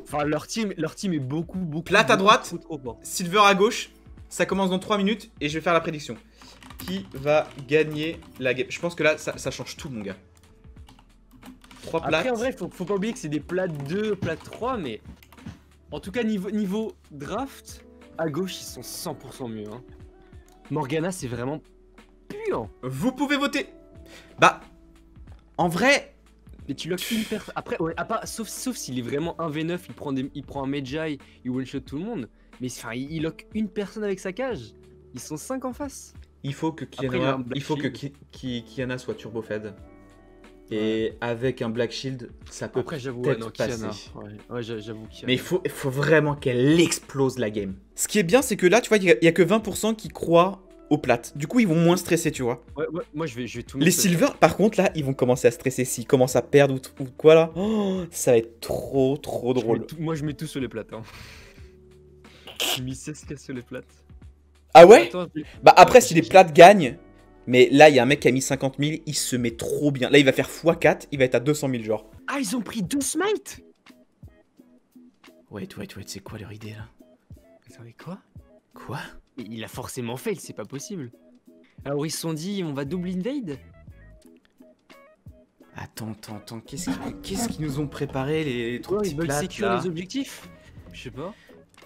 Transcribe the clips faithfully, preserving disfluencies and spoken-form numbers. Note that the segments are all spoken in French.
Enfin, leur team, leur team est beaucoup, beaucoup. Plate à beaucoup, droite, trop, trop fort. Silver à gauche. Ça commence dans trois minutes et je vais faire la prédiction. Qui va gagner la game? Je pense que là, ça, ça change tout, mon gars. trois plates. Après, en vrai, faut, faut pas oublier que c'est des plates deux, plates trois, mais. En tout cas, niveau, niveau draft, à gauche, ils sont cent pour cent mieux. Hein. Morgana, c'est vraiment puant. Vous pouvez voter. Bah, en vrai. Mais tu lock une personne. Après, ouais, à part, sauf, sauf s'il est vraiment un v neuf, il prend, des, il prend un Medjay, il one-shot tout le monde. Mais enfin, il, il lock une personne avec sa cage. Ils sont cinq en face. Il faut que Après, il y a Kiana, un Black il faut que Shield. Ki- Ki- Kiana soit turbo fed. Et avec un Black Shield, ça peut Après, j'avoue, peut-être ouais, non, passer. Kiana. Ouais, ouais j'a- j'avoue Kiana. Mais il faut, il faut vraiment qu'elle explose la game. Ce qui est bien, c'est que là, tu vois, il y, a- il y a que vingt pour cent qui croient aux plates. Du coup, ils vont moins stresser, tu vois. Ouais, ouais, moi, je vais, je vais tout Les mettre sur- silver, par contre, là, ils vont commencer à stresser. S'ils commencent à perdre ou, ou quoi, là, oh, ça va être trop, trop Je mets drôle. tout- moi, je mets tout sur les plates. Hein. J'ai mis seize K sur les plates. Ah ouais? Attends, je- Bah après, Ouais, si j'ai- les plates gagnent, mais là, il y a un mec qui a mis cinquante mille, il se met trop bien. Là, il va faire fois quatre, il va être à deux cent mille, genre. Ah, ils ont pris deux smites. Wait, wait, wait, c'est quoi leur idée, là? Attendez, quoi? Quoi? Il a forcément fail, c'est pas possible. Alors, ils se sont dit, on va double invade? Attends, attends, attends, qu'est-ce qu'ils qu'est-ce qu'ils nous ont préparé, les, les trois Ouais, petits ils veulent plates, sécuriser là? les objectifs? Je sais pas.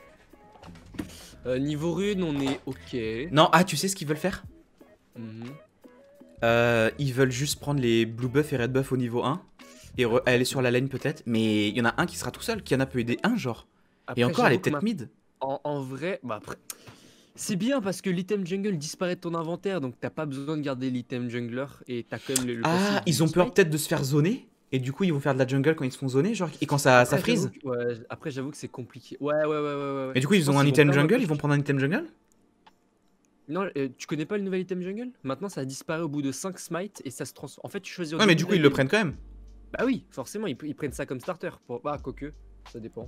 Euh, niveau rune, on est ok. Non, ah, tu sais ce qu'ils veulent faire? Mhm. Euh, ils veulent juste prendre les blue buff et red buff au niveau un et re- aller sur la lane peut-être, mais il y en a un qui sera tout seul, qui en a peut aider un genre. Après, Et encore, elle est j'avoue que peut-être ma- mid. En, en vrai, bah après. C'est bien parce que l'item jungle disparaît de ton inventaire, donc t'as pas besoin de garder l'item jungler et t'as quand même le. le Ah, passif ils du ont peur smite. peut-être de se faire zoner, et du coup ils vont faire de la jungle quand ils se font zoner, genre, et quand ça, ça Après, freeze. j'avoue que- ouais, après, j'avoue que c'est compliqué. Ouais, ouais, ouais, ouais, ouais. Mais du coup Je ils pense ont un qu'ils item perdre un jungle, peu- ils vont prendre un item jungle? Non, euh, tu connais pas le nouvel item jungle? Maintenant, ça disparaît au bout de cinq smites et ça se transforme. En fait, tu choisis. au Ouais, mais début du de coup la ils le game. prennent quand même. Bah oui, forcément, ils, ils prennent ça comme starter. Pour... Bah, quoique, ça dépend.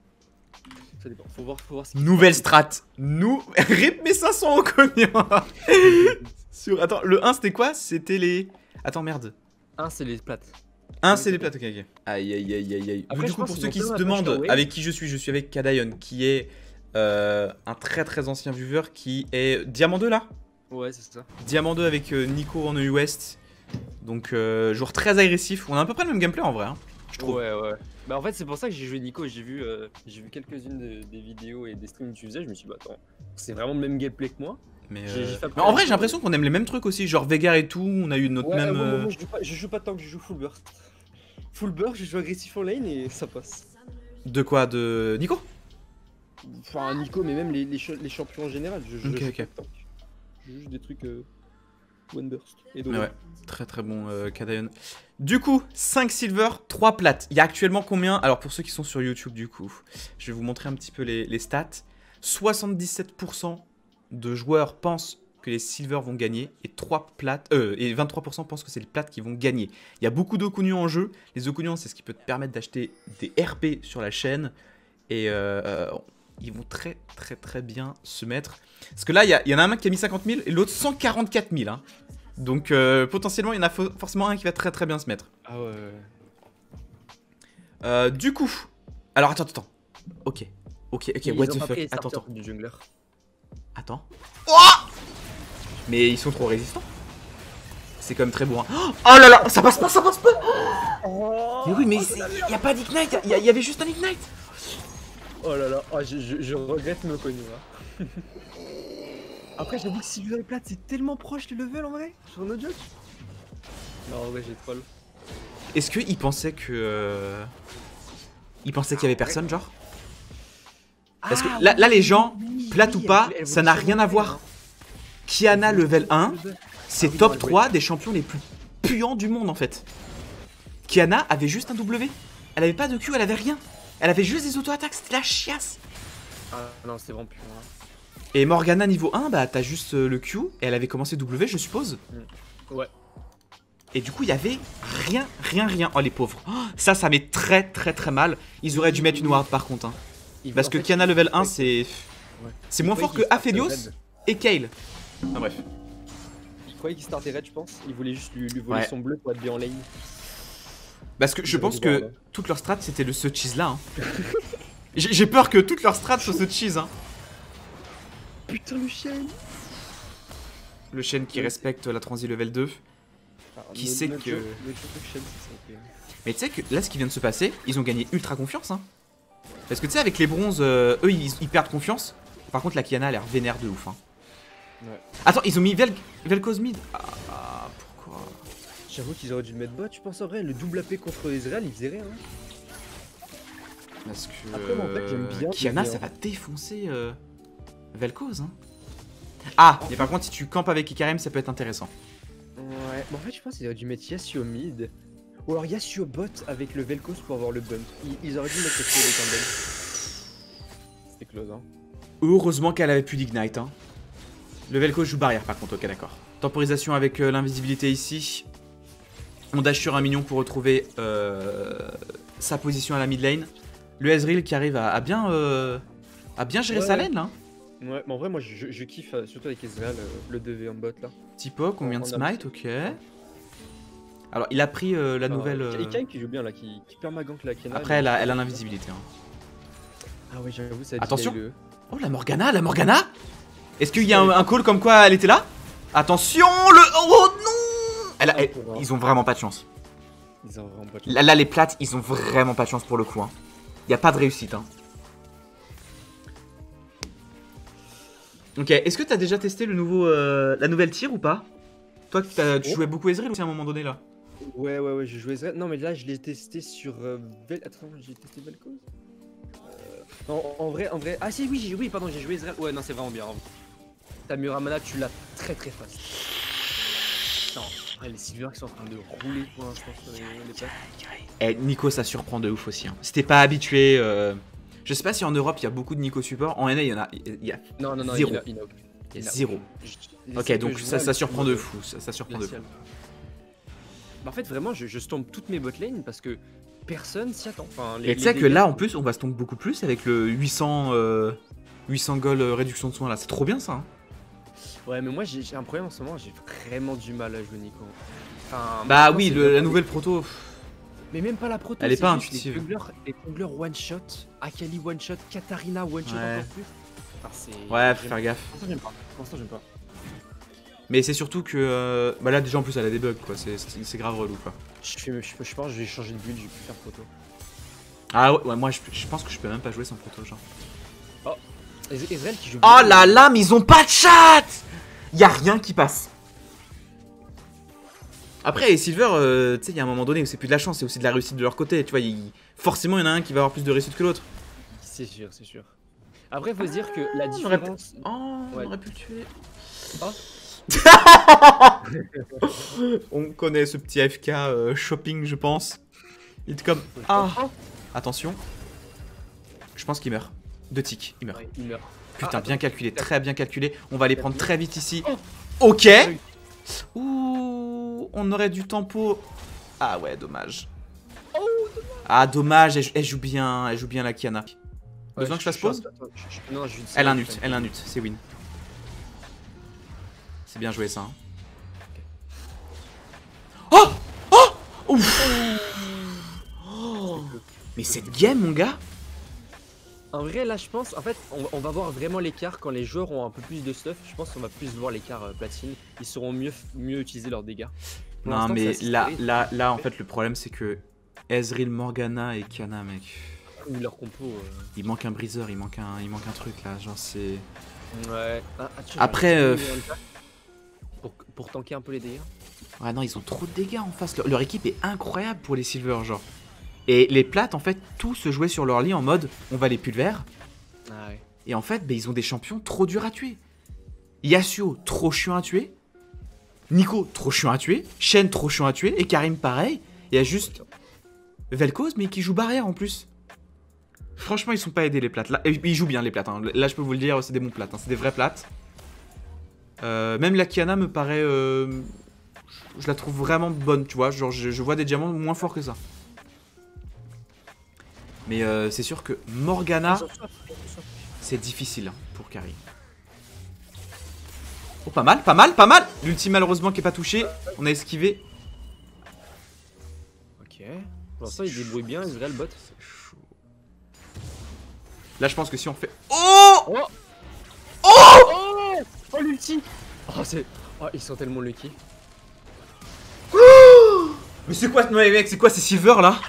Ça dépend. Faut voir, faut voir ce qui se Nouvelle passe. strat. Nous. Rip mes cinq cents au cognant. Sur... Attends, le un c'était quoi? C'était les. Attends, merde. Un, c'est les plates. un c'est les plates, ok, ok. Aïe aïe aïe aïe aïe. Après, Du je coup, pense pour qu'ils ceux vont qui quand se même approcher demandent la wave. avec qui je suis, je suis avec Kadayon, qui est euh, un très très ancien viewer qui est Diamant deux là. Ouais, c'est ça. Diamant deux avec euh, Nico en E U West. Donc, euh, joueur très agressif. On a à peu près le même gameplay en vrai, hein, je trouve. Ouais, ouais. Bah, en fait, c'est pour ça que j'ai joué Nico. J'ai vu, euh, j'ai vu quelques-unes de- des vidéos et des streams que tu faisais. Je me suis dit, bah, attends, c'est vraiment le même gameplay que moi. Mais, J'ai- euh, j'ai fait mais en vrai, j'ai l'impression qu'on aime les mêmes trucs aussi. Genre Veigar et tout, on a eu notre Ouais, même. moi, moi, euh, moi, je, joue pas, je joue pas tant que je joue full burst. Full burst, je joue agressif en lane et ça passe. De quoi? De Nico? Enfin, Nico, mais même les, les, cha- les champions en général. Je, je Ok, joue ok. pas de tank. Je joue juste des trucs euh, one burst. Et donc, Mais ouais, très très bon euh, Kadayon. Du coup, cinq silver, trois plates. Il y a actuellement combien? Alors pour ceux qui sont sur YouTube du coup, je vais vous montrer un petit peu les, les stats. soixante-dix-sept pour cent de joueurs pensent que les silver vont gagner et trois plates, euh, et vingt-trois pour cent pensent que c'est les plates qui vont gagner. Il y a beaucoup d'Okunion en jeu. Les Okunion, c'est ce qui peut te permettre d'acheter des R P sur la chaîne. Et euh, euh, ils vont très très très bien se mettre. Parce que là, il y, a- il y en a un mec qui a mis cinquante mille et l'autre cent quarante-quatre mille. Hein. Donc euh, potentiellement, il y en a fo- forcément un qui va très très bien se mettre. Ah ouais. Euh, du coup, alors attends, attends. Ok, ok, ok, Ils what ont the pas fuck. pris les Attends, starters attends. du jungler. Attends. Oh, mais ils sont trop résistants. C'est quand même très bon. Hein. Oh là là, ça passe pas, ça passe pas. Mais oui, mais il y a pas d'ignite, il y, y avait juste un ignite. Oh là là, oh, je, je, je regrette me connu. Hein. Après, j'avoue que Silver et Plate, c'est tellement proche le level en vrai. Sur no joke. Non, en vrai, j'ai troll. Est-ce qu'ils pensaient que. Euh... Ils pensaient qu'il y avait personne, genre? Parce que Ah, là, oui, là, les gens, oui, plate oui, ou pas, elles- elles ça vont n'a sûrement rien à le faire, voir. hein. Kiana level un, c'est Ah oui, top non, elle trois des champions les plus puants du monde en fait. Kiana avait juste un W. Elle avait pas de Q, elle avait rien. Elle avait juste des auto-attaques, c'était la chiasse. Ah non, c'est vraiment plus. Hein. Et Morgana niveau un, bah t'as juste euh, le Q, et elle avait commencé W, je suppose. Ouais. Et du coup, il y avait rien, rien, rien. Oh les pauvres. Oh, ça, ça met très, très, très mal. Ils auraient dû mettre une ward par contre. Hein. Il- Parce en que fait, Kiana il- level un, ouais. c'est. Ouais. C'est Il moins croyait fort qu'il que starte Aphelios red. et Kayle. Ah, bref. Il croyait qu'il startait red, je pense. Il voulait juste lui, lui voler Ouais. son bleu pour être bien en lane. Parce que je Ils pense auraient dû que voir, là. toute leur strat c'était le ce cheese là. Hein. J'ai peur que toutes leurs strats soient ce cheese. Hein. Putain, le chien. Le chêne qui respecte la transi level deux. Ah, Qui notre- sait notre que- jeu- notre jeu de chien, c'est ça, ok. Mais tu sais que là, ce qui vient de se passer, ils ont gagné ultra confiance. Hein. Parce que tu sais, avec les bronzes, euh, eux, ils, ils perdent confiance. Par contre, la Kiana a l'air vénère de ouf. Hein. Ouais. Attends, ils ont mis Vel Vel'Koz mid. Ah, ah, pourquoi? J'avoue qu'ils auraient dû le mettre bot, tu penses en vrai, le double A P contre Ezreal, il faisait rien. Hein. Parce que Après, moi, en fait, j'aime bien Kiana, les- ça va défoncer euh, Vel'Koz. Hein. Ah, mais par contre, si tu campes avec Ikarim, ça peut être intéressant. Ouais, mais en fait, je pense qu'ils auraient dû mettre Yasuo mid. Ou alors Yasuo bot avec le Vel'Koz pour avoir le bump. Ils, ils auraient dû mettre Yasuo avec un bump. C'était close, hein. Heureusement qu'elle avait plus d'ignite. Hein. Le Vel'Koz joue barrière, par contre, ok, d'accord. Temporisation avec euh, l'invisibilité ici. On dash sur un minion pour retrouver euh, sa position à la mid lane. Le Ezreal qui arrive à, à bien, euh, à bien gérer Ouais, sa ouais. lane, là. Ouais, mais en vrai, moi, je, je kiffe, euh, surtout avec Ezreal, euh, le deux v en bot, là. Tipo, combien de On a- smite, ok. Alors, il a pris euh, la Enfin, nouvelle... euh, Ikarim qui joue bien, là, qui, qui perd ma gank la Kiana. Après, mais- elle a elle a l'invisibilité. Hein. Ah ouais, j'avoue, ça a Attention. delay le- Oh, la Morgana, la Morgana. Est-ce qu'il y a un, un call comme quoi elle était là? Attention, le... Oh non elle a- elle- Ils ont vraiment pas de chance. Ils ont vraiment pas de Là, là, les plates, ils ont vraiment pas de chance pour le coup. Hein. Y a pas de réussite. Hein. Ok, est-ce que t'as déjà testé le nouveau, euh, la nouvelle tir ou pas? Toi, t'as- tu Oh. jouais beaucoup Ezreal aussi à un moment donné là? Ouais, ouais, ouais, j'ai joué Ezreal. Non, mais là, je l'ai testé sur euh, Vel... Attends, j'ai testé Vel'Koz euh... Non, en vrai, en vrai... Ah si, oui, j'ai- oui, pardon, j'ai joué Ezreal. Ouais, non, c'est vraiment bien. Ta Muramana, tu l'as très très fast. Non, ouais, les Silver qui sont en train de rouler pour l'instant sur les, les places. Eh, Nico, ça surprend de ouf aussi. Hein. Si t'es pas habitué... euh, Je sais pas si en Europe, il y a beaucoup de Nico support. En N A, il y en a... Il y a... Non, non, non, Zéro. il a, il a, Il y a a zéro. aucune. Je- Ok, c'est donc que je ça, vois ça le surprend mode de fou. Ça, ça surprend de fou. glacial. Bah, en fait, vraiment, je, je stompe toutes mes botlane parce que personne s'y attend. Enfin, les- Et tu les sais que dégâts- là, en plus, on va se tomber beaucoup plus avec le huit cents... Euh... huit cents gold euh, réduction de soins là. C'est trop bien ça. Hein. Ouais, mais moi, j'ai j'ai un problème en ce moment, j'ai vraiment du mal à jouer Nico. Enfin, Bah maintenant, oui, c'est le- vraiment- la nouvelle proto... pff, Mais même pas la proto, Elle est c'est pas juste intuitive. Les junglers, les junglers one shot, Akali one shot, Katarina one shot Ouais. encore plus. Enfin, c'est- Ouais, faut j'aime- faire gaffe. Pour l'instant, j'aime pas. Pour l'instant, j'aime pas. Mais c'est surtout que... euh, Bah là, déjà, en plus, elle a des bugs, quoi. C'est- C'est c'est grave relou, quoi. Je, fais- je, je pense que je vais changer de build, je vais plus faire proto. Ah ouais, ouais, moi, je, je pense que je peux même pas jouer sans proto, genre. Ez- Ezreal qui joue Oh bien, là là, mais ils ont pas de chat. Y a rien qui passe. Après, les Silver, euh, tu sais, il y a un moment donné où c'est plus de la chance, c'est aussi de la réussite de leur côté. Tu vois, il- forcément, il y en a un qui va avoir plus de réussite que l'autre. C'est sûr, c'est sûr. Après, faut se dire que la on aurait différence. Oh, Ouais. on aurait pu le tuer. Oh. On connaît ce petit A F K euh, shopping, je pense. Il est comme... Ah. Attention. Je pense qu'il meurt. Deux ticks, il meurt. Ouais, il meurt. Putain, Ah, bien calculé, très bien calculé. On va les prendre très vite ici. Oh. Ok. Ouh, on aurait du tempo. Ah ouais, dommage. Ah dommage, elle, elle joue bien, elle joue bien la Kiana. Besoin que je fasse pause? Attends, je- je- non, je- Elle a un nut, elle a un nut, c'est win. C'est bien joué ça. Hein. Oh, oh, ouf. Oh. Mais cette game, mon gars. En vrai, là, je pense, en fait, on, on va voir vraiment l'écart quand les joueurs ont un peu plus de stuff. Je pense qu'on va plus voir l'écart euh, platine. Ils sauront mieux, mieux utiliser leurs dégâts. Pour Non l'instant, mais c'est là, assez là, là, en fait, le problème c'est que Ezreal, Morgana et Kiana, mec, serré. Leur compo. euh, il manque un briseur, il manque un, il manque un truc là, genre c'est. Ouais. Ah, ah, tu- Après, tu- euh, Pour, pour tanker un peu les dégâts. Ouais, non, ils ont trop de dégâts en face. Leur, leur équipe est incroyable pour les Silver, genre. Et les plates, en fait, tout se jouait sur leur lit en mode on va les pulvères. Ah ouais. Et en fait, bah, ils ont des champions trop durs à tuer. Yasuo, trop chiant à tuer. Nico, trop chiant à tuer. Shen, trop chiant à tuer. Et Karim, pareil. Il y a juste Vel'Koz, mais qui joue barrière en plus. Franchement, ils sont pas aidés les plates. Là, et ils jouent bien les plates. Hein. Là, je peux vous le dire, c'est des bons plates. Hein. C'est des vraies plates. Euh, même la Kiana me paraît. Euh, je la trouve vraiment bonne, tu vois. Genre, je, je vois des diamants moins forts que ça. Mais euh, c'est sûr que Morgana, c'est difficile hein, pour Karim. Oh, pas mal, pas mal, pas mal. L'ultime, malheureusement, qui est pas touché. On a esquivé. Ok. Pour l'instant, il débrouille bien, Ezreal bot. C'est chaud. Là, je pense que si on fait... Oh Oh Oh Oh Oh l'ulti. Oh c'est... Oh ils sont tellement lucky. Mais c'est quoi... Non mais mec, c'est quoi ces Silver là?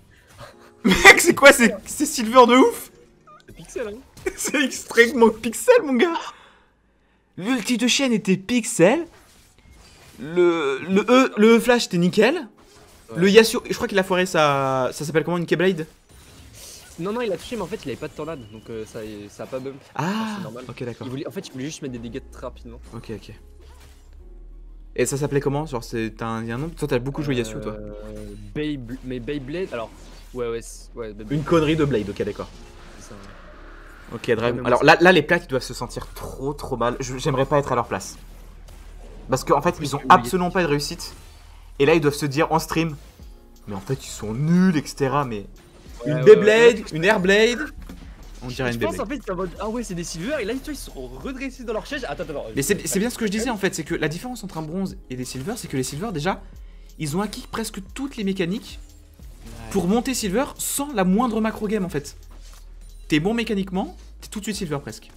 Mec, c'est quoi ces, ces Silver de ouf? C'est pixel hein. C'est extrêmement pixel mon gars. L'ulti de chaîne était pixel. Le, le E, le E flash était nickel. Ouais. Le Yasuo, je crois qu'il a foiré sa... Ça s'appelle comment, une Keyblade? Non, non, il a touché, mais en fait, il avait pas de tornade, donc euh, ça, ça a pas bump. Ah, c'est normal. Ok, d'accord. En fait, il voulait juste mettre des dégâts très rapidement. Ok, ok. Et ça s'appelait comment? Genre, c'est un, y a un nom? Toi, t'as beaucoup joué Yasuo, toi. Euh, Beyblade, mais Beyblade, alors, ouais, ouais, ouais. Beyblade. Une connerie de Blade, ok, d'accord. C'est ça, ouais. Ok, Dragon. Alors là, là, les plates, ils doivent se sentir trop, trop mal. J'aimerais pas être à leur place. Parce qu'en fait, ils ont absolument pas de réussite. Et là, ils doivent se dire en stream, mais en fait, ils sont nuls, et cetera. Mais ouais, une ouais, Beyblade, ouais. Une Airblade. On dirait je une pense Beyblade. En fait, c'est en mode, ah ouais, c'est des Silver. Et là, tu vois, ils sont redressés dans leur chaise. Attends, attends. Mais c'est bien ce que je disais en fait, c'est que la différence entre un bronze et des Silver, c'est que les Silver, déjà, ils ont acquis presque toutes les mécaniques ouais. Pour monter Silver sans la moindre macro game en fait. T'es bon mécaniquement, t'es tout de suite Silver presque.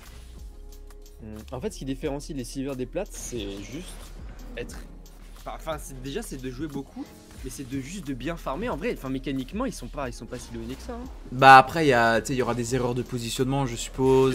En fait, ce qui différencie les Silver des plates, c'est juste être. Enfin, déjà, c'est de jouer beaucoup, mais c'est de juste de bien farmer. En vrai, enfin, mécaniquement, ils sont pas, ils sont pas si loin que ça. Hein. Bah après, il y a, il y aura des erreurs de positionnement, je suppose.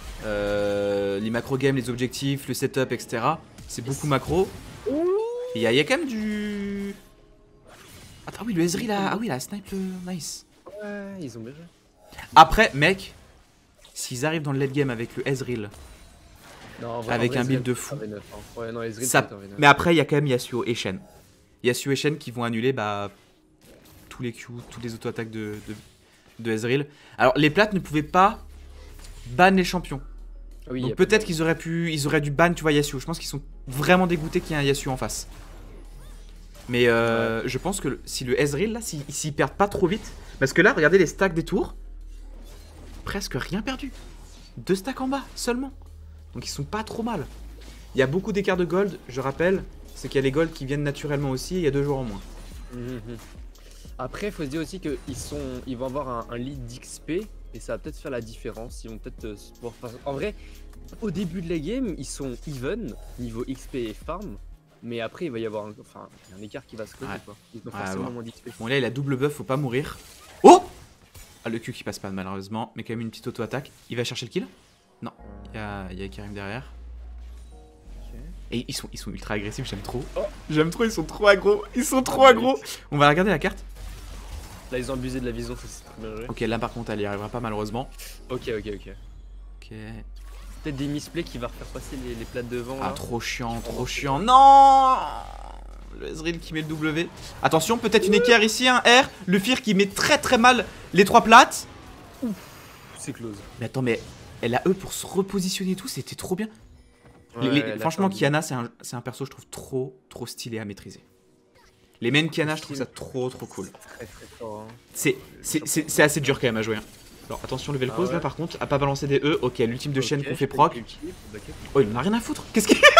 Euh, les macro games, les objectifs, le setup, et cetera. C'est beaucoup macro. Il y, y a quand même du. Attends, oui, le Ezreal là, ah oui, la snipe, le nice. Ouais, ils ont bien joué. Après, mec, s'ils arrivent dans le late game avec le Ezreal. Non, vrai, avec vrai, un build de fou. neuf, hein. Ouais, non, ça... Mais après, il y a quand même Yasuo et Shen. Yasuo et Shen qui vont annuler bah, tous les Q, tous les auto-attaques de, de, de Ezreal. Alors, les plates ne pouvaient pas ban les champions. Oui, donc peut-être qu'ils auraient pu, ils auraient dû ban, tu vois, Yasuo. Je pense qu'ils sont vraiment dégoûtés qu'il y ait un Yasuo en face. Mais euh, ouais. Je pense que si le Ezreal, là, s'ils s'y perdent pas trop vite. Parce que là, regardez les stacks des tours. Presque rien perdu. Deux stacks en bas seulement. Donc ils sont pas trop mal. Il y a beaucoup d'écarts de gold, je rappelle. C'est qu'il y a les golds qui viennent naturellement aussi et il y a deux jours en moins. Mmh. Après, il faut se dire aussi qu'ils sont, ils vont avoir un, un lead d'X P et ça va peut-être faire la différence. Ils vont peut-être euh, pouvoir... En vrai, au début de la game, ils sont even niveau X P et farm. Mais après, il va y avoir un, enfin, un écart qui va se créer. Ouais. Quoi. Ils ont forcément ouais, moins d'X P. Bon, là, il a double buff, faut pas mourir. Oh ah, le Q qui passe pas malheureusement, mais quand même une petite auto-attaque. Il va chercher le kill? Non, il y a, il y a Karim derrière. Okay. Et ils sont, ils sont ultra agressifs, j'aime trop. Oh. J'aime trop, ils sont trop aggro. Ils sont trop ah, aggro. On va regarder la carte. Là, ils ont abusé de la vision, c'est très bien joué. Ok, là par contre, elle y arrivera pas malheureusement. Ok, ok, ok. Ok. Peut-être des misplays qui va refaire passer les, les plates devant. Ah, là. trop chiant, trop chiant. Non! Le Ezreal qui met le W. Attention, peut-être une équerre ici, un R. Le Fear qui met très très mal les trois plates. C'est close. Mais attends, mais elle a E pour se repositionner et tout, c'était trop bien. Ouais, les, les, franchement, Kiana, c'est un, un perso, je trouve, trop trop stylé à maîtriser. Les mains Kiana, je trouve ça trop trop cool. Très très fort. Hein. C'est assez dur quand même à jouer. Hein. Alors attention, le Vel'Koz ah ouais. Là par contre, à pas balancer des E. Ok, l'ultime de okay, chaîne qu'on fait proc. Oh, il en a rien à foutre. Qu'est-ce qu'il.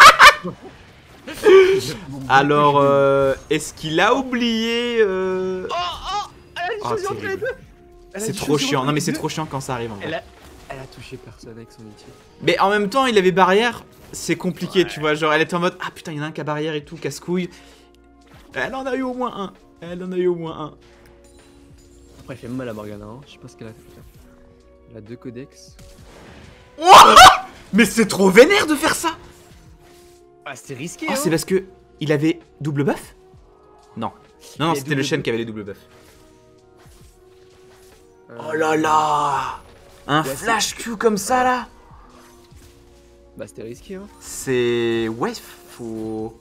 Alors, euh, est-ce qu'il a oublié euh... Oh, oh, oh c'est trop chiant. Non, mais c'est trop chiant quand ça arrive en vrai. Elle a, elle a touché personne avec son ulti. Mais en même temps, il avait barrière. C'est compliqué, ouais. Tu vois. Genre, elle était en mode ah putain, il y en a un qui a barrière et tout, casse-couille. Elle en a eu au moins un. Elle en a eu au moins un. Après, elle fait mal à Morgana. Hein. Je sais pas ce qu'elle a fait. Elle a deux codex. Oh mais c'est trop vénère de faire ça. Ah, c'était risqué. Oh, hein. C'est parce que il avait double buff? Non. Non, non, c'était le Shen qui avait les double buff. Euh... Oh là là. Un ouais, flash Q comme ça là. Bah, c'était risqué. Hein. C'est. Ouais, faut.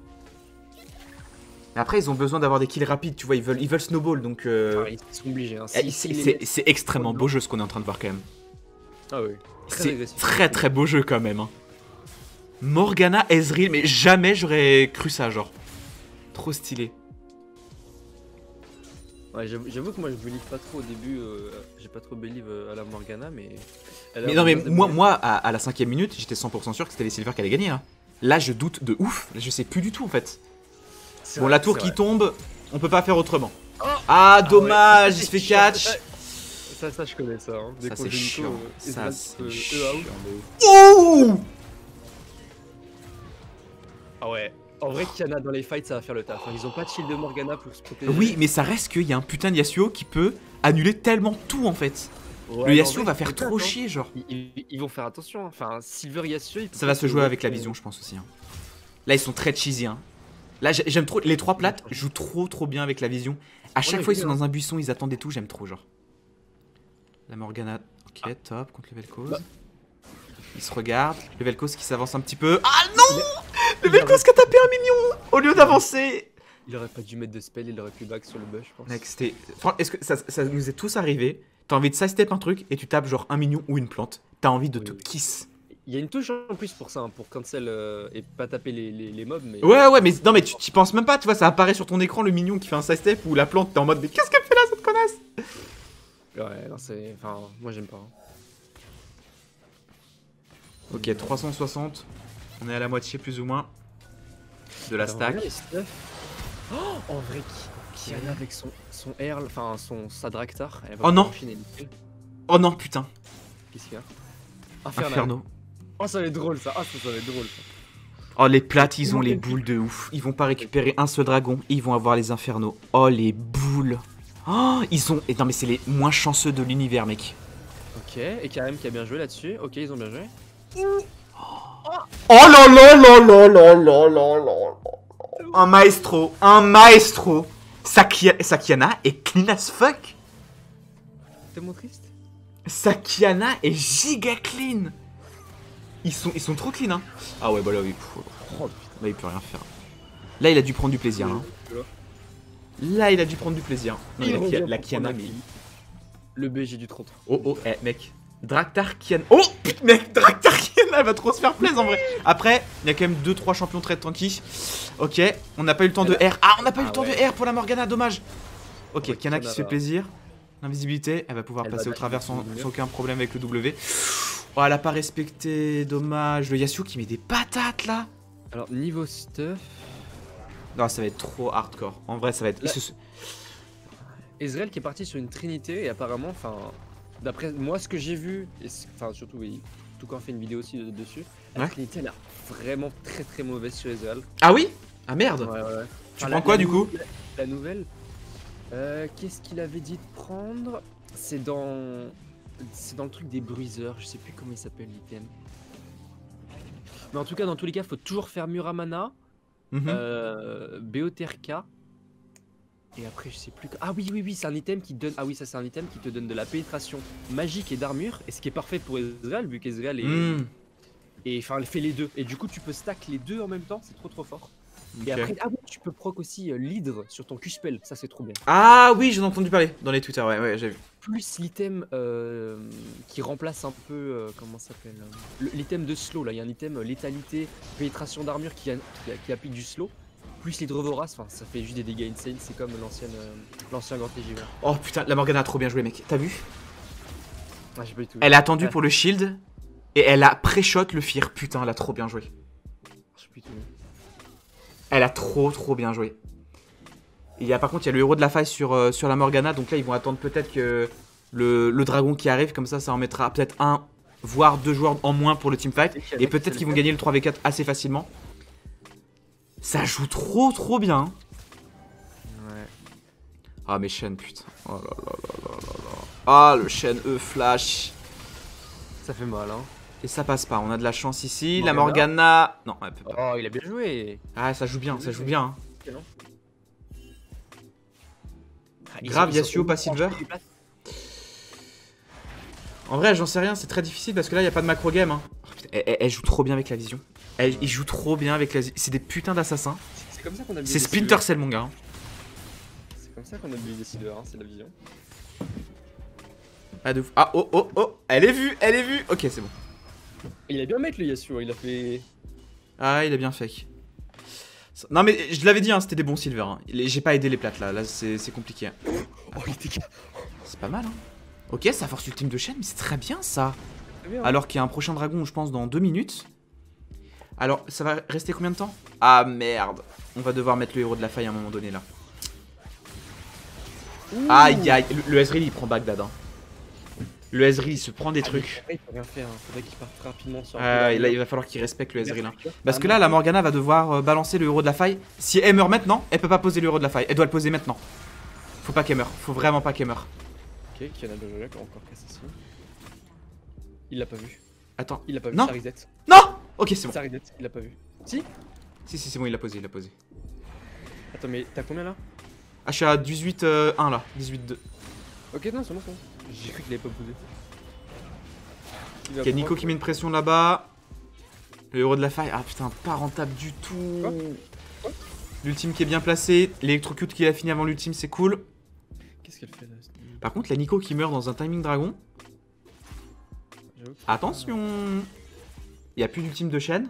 Après, ils ont besoin d'avoir des kills rapides, tu vois. Ils veulent, ils veulent snowball donc. Euh... Enfin, ils sont obligés. Hein. Si, si c'est les... extrêmement beau jeu ce qu'on est en train de voir quand même. Ah oui. C'est très très beau jeu quand même. Hein. Morgana, Ezreal, mais jamais j'aurais cru ça, genre. Trop stylé. Ouais, j'avoue que moi je believe pas trop au début, euh, j'ai pas trop believe à la Morgana, mais... Mais non mais moi, moi à, à la cinquième minute, j'étais cent pour cent sûr que c'était les Silver qui allaient gagner. Hein. Là je doute de ouf, je sais plus du tout en fait. Bon vrai, la tour qui vrai. tombe, on peut pas faire autrement. Oh ah dommage, ah ouais. Il se fait catch. ça, ça, je connais ça. Hein. Dès Ça qu'on c'est joue Nico, chiant. euh, Ça Ezreal c'est peut chiant E A O. de ouf. Oh. Ah ouais. En vrai, Kiana dans les fights, ça va faire le taf. Hein. Ils ont pas de shield de Morgana pour se protéger. Oui, mais ça reste qu'il y a un putain de Yasuo qui peut annuler tellement tout en fait. Ouais, Le Yasuo en vrai, va c'est faire le trop taf, hein. chier, genre. Ils, ils- ils vont faire attention. Hein. Enfin, Silver Yasuo. il peut Ça va pas se jouer avec la euh, vision, je pense aussi. Hein. Là, ils sont très cheesy. Hein. Là, j'ai- j'aime trop. Les trois plates jouent trop, trop bien avec la vision. À chaque Ouais, fois, ils oui, sont hein. dans un buisson, ils attendent et tout. J'aime trop, genre. La Morgana. Ok, Ah. top contre le Vel'Koz. Bah. Il se regarde. Le Vel'Koz qui s'avance un petit peu. Ah non. Il a- Le il Vel'Koz aurait- qui a tapé un mignon au lieu d'avancer. Il aurait pas dû mettre de spell, il aurait pu back sur le bush, je pense. Mec, c'était. Franchement, est-ce que ça, ça nous est tous arrivé? T'as envie de sidestep un truc et tu tapes genre un mignon ou une plante. T'as envie de Oui, te oui. kiss. Il y a une touche en plus pour ça, hein, pour cancel euh, et pas taper les, les, les mobs. Mais... Ouais, ouais, mais non, mais tu t'y penses même pas, tu vois, ça apparaît sur ton écran le mignon qui fait un sidestep ou la plante, t'es en mode, mais qu'est-ce qu'elle fait là, cette connasse? Ouais, non, c'est. Enfin, moi j'aime pas. Hein. Ok, trois cent soixante. On est à la moitié plus ou moins de la Attends, stack. regarde les stuff. Oh, en vrai, Ki- Kiana avec son, son Earl, enfin son sa Draktar, elle va Oh non. pouvoir enchaîner nickel. Oh non, putain. Qu'est-ce qu'il y a Infernal. Inferno. Oh, ça va être drôle ça. Ah, ça, ça va être drôle. Ça. Oh, les plates, ils ont Comment les elle boules de ouf. Ils vont pas récupérer un seul dragon, ils vont avoir les infernos. Oh, les boules. Oh, ils ont. Et non, mais c'est les moins chanceux de l'univers, mec. Ok, et Karim qui a bien joué là-dessus. Ok, ils ont bien joué. Oh là là là là là là là là. Un maestro, un maestro. Sakia- Sakiana est clean as fuck. T'es mon triste Sakiana est giga clean. Ils sont, ils sont trop clean, hein. Ah ouais, bah là, oui. Pff, Oh là, il peut rien faire. Là, il a dû prendre du plaisir, hein. putain. Là, il a dû prendre du plaisir. Non, mais Il la, revient Kia- la pour Kiana, prendre mais... la kill. Le B, j'ai du trop trop. Oh, oh, eh, mec. Draktar Kiana... Oh, putain, mec, Draktar Kiana, elle va trop se faire plaisir, en vrai. Après, il y a quand même deux trois champions très tranquilles. Ok, on n'a pas eu le temps de R. Ah, on n'a pas eu le Ah temps ouais. de R pour la Morgana, dommage. Ok, Ouais, Kiana qui Kiana se fait va- plaisir. L'invisibilité, elle va pouvoir Elle passer va au travers dash sans, le W. sans aucun problème avec le W. Oh, elle a pas respecté, dommage. Le Yasuo qui met des patates, là. Alors, niveau stuff. Non, ça va être trop hardcore. En vrai, ça va être... Là- il se- Ezreal qui est parti sur une trinité et apparemment, enfin, d'après moi ce que j'ai vu, et c- enfin surtout oui, tout quand fait une vidéo aussi de- dessus, la Ouais. trinité elle a vraiment très très mauvaise sur Ezreal. Ah oui? Ah merde. Ouais, ouais, ouais. Tu Enfin, prends la- quoi, la du nou- coup? la, la nouvelle, euh, qu'est-ce qu'il avait dit de prendre? C'est dans, c'est dans le truc des bruiseurs, je sais plus comment il s'appelle l'item. Mais en tout cas, dans tous les cas, faut toujours faire Muramana, Mhm. euh, B O T R K. Et après, je sais plus. que- Ah oui, oui, oui, c'est un item qui donne. Ah oui, ça, c'est un item qui te donne de la pénétration magique et d'armure. Et ce qui est parfait pour Ezreal, vu qu'Ezreal est. Hmm, Et enfin, elle fait les deux. Et du coup, tu peux stack les deux en même temps, c'est trop trop fort. ok. Et après, ah oui, tu peux proc aussi euh, l'hydre sur ton Q-spell. Ça, c'est trop bien. Ah oui, j'en ai entendu parler dans les Twitter, ouais, ouais, j'ai vu. Plus l'item euh, qui remplace un peu. euh, comment ça s'appelle euh, le- L'item de slow, là. Il y a un item euh, létalité, pénétration d'armure qui, a- qui, a- qui applique du slow. Plus l'hydre vorace, enfin, ça fait juste des dégâts insane. C'est comme l'ancienne, euh, l'ancien Grand T G V. Oh putain, la Morgana a trop bien joué, mec. T'as vu? Ah, j'ai pas eu tout. Elle a attendu Ouais. pour le shield et elle a pré-shot le fear. Putain, elle a trop bien joué. J'ai pas eu tout. Elle a trop trop bien joué. Il y a par contre, il y a le héros de la faille sur, euh, sur la Morgana, donc là ils vont attendre peut-être que le, le dragon qui arrive, comme ça ça en mettra peut-être un, voire deux joueurs en moins pour le teamfight. Et qu'il y en a Et qui peut-être se qu'ils le vont gagner le trois v quatre assez facilement. Ça joue trop trop bien. Ouais. Ah mais Shen, putain. Oh là là là là là là. Ah le Shen E flash. Ça fait mal, hein. Et ça passe pas, on a de la chance ici. La Morgana. Morgana... Non, elle peut pas. Oh, il a bien joué. Ah ça joue bien, ça joue bien. hein. Ok, non Ah, ils Grave, sont- ils Yasuo, sont pas ultra Silver. franchis, plates. En vrai, j'en sais rien, c'est très difficile parce que là, il n'y a pas de macro game. Hein. Oh, putain, elle, elle- elle joue trop bien avec la vision. Elle, il joue trop bien avec la vision. C'est des putains d'assassins. C'est comme ça qu'on a C'est Splinter Cell, mon gars. hein. C'est comme ça qu'on a build des Silver, hein, c'est la vision. Ah, de ouf. Ah, oh, oh, oh. Elle est vue, elle est vue. Ok, c'est bon. Il a bien mettre le Yasuo, il a fait. Ah, il a bien fake. Ça- Non, mais je l'avais dit, hein, c'était des bons Silver. Hein. Les- J'ai pas aidé les plates là. Là, c'est c'est compliqué. hein. Oh, il était C'est pas mal, hein. Ok, ça force ultime de chaîne, mais c'est très bien ça. bien. Alors qu'il y a un prochain dragon, je pense, dans deux minutes. Alors, ça va rester combien de temps? Ah merde. On va devoir mettre le héros de la faille à un moment donné là. Ouh. Aïe aïe. Le, le Ezreal il prend Bagdad. Hein. Le Ezreal il se prend des Ah, trucs. mais il peut rien faire, hein. Faudrait qu'il parte rapidement sur un Euh, coup là, d'armure. il va falloir qu'il respecte le Ezreal. Hein. Parce Ah, que non. là, la Morgana va devoir euh, balancer le héros de la faille. Si elle meurt maintenant, elle peut pas poser le héros de la faille. Elle doit le poser maintenant. Faut pas qu'elle meure. Faut vraiment pas qu'elle meure. Ok, Kiana de Jola qui a encore cassé ici. Il l'a pas vu. Attends. Il l'a pas vu, Non. ça reset. Non. Ok, c'est bon. Ça reset, il l'a pas vu. Si. Si, si, c'est bon, il l'a posé, il l'a posé. Attends, mais t'as combien là? Ah, je suis à dix-huit un là. dix-huit deux. Ok, non, c'est bon, c'est bon. J'ai cru qu'il avait pas posé. Il va Il y a Nico pouvoir- qui met une pression là-bas. Le héros de la faille. Ah putain, pas rentable du tout. Quoi Quoi L'ultime qui est bien placé. L'électrocute qui a fini avant l'ultime, c'est cool. Qu'est-ce qu'elle fait là? Par contre, la Nico qui meurt dans un timing dragon. J'avoue que- Attention. Il n'y a plus d'ultime de chaîne.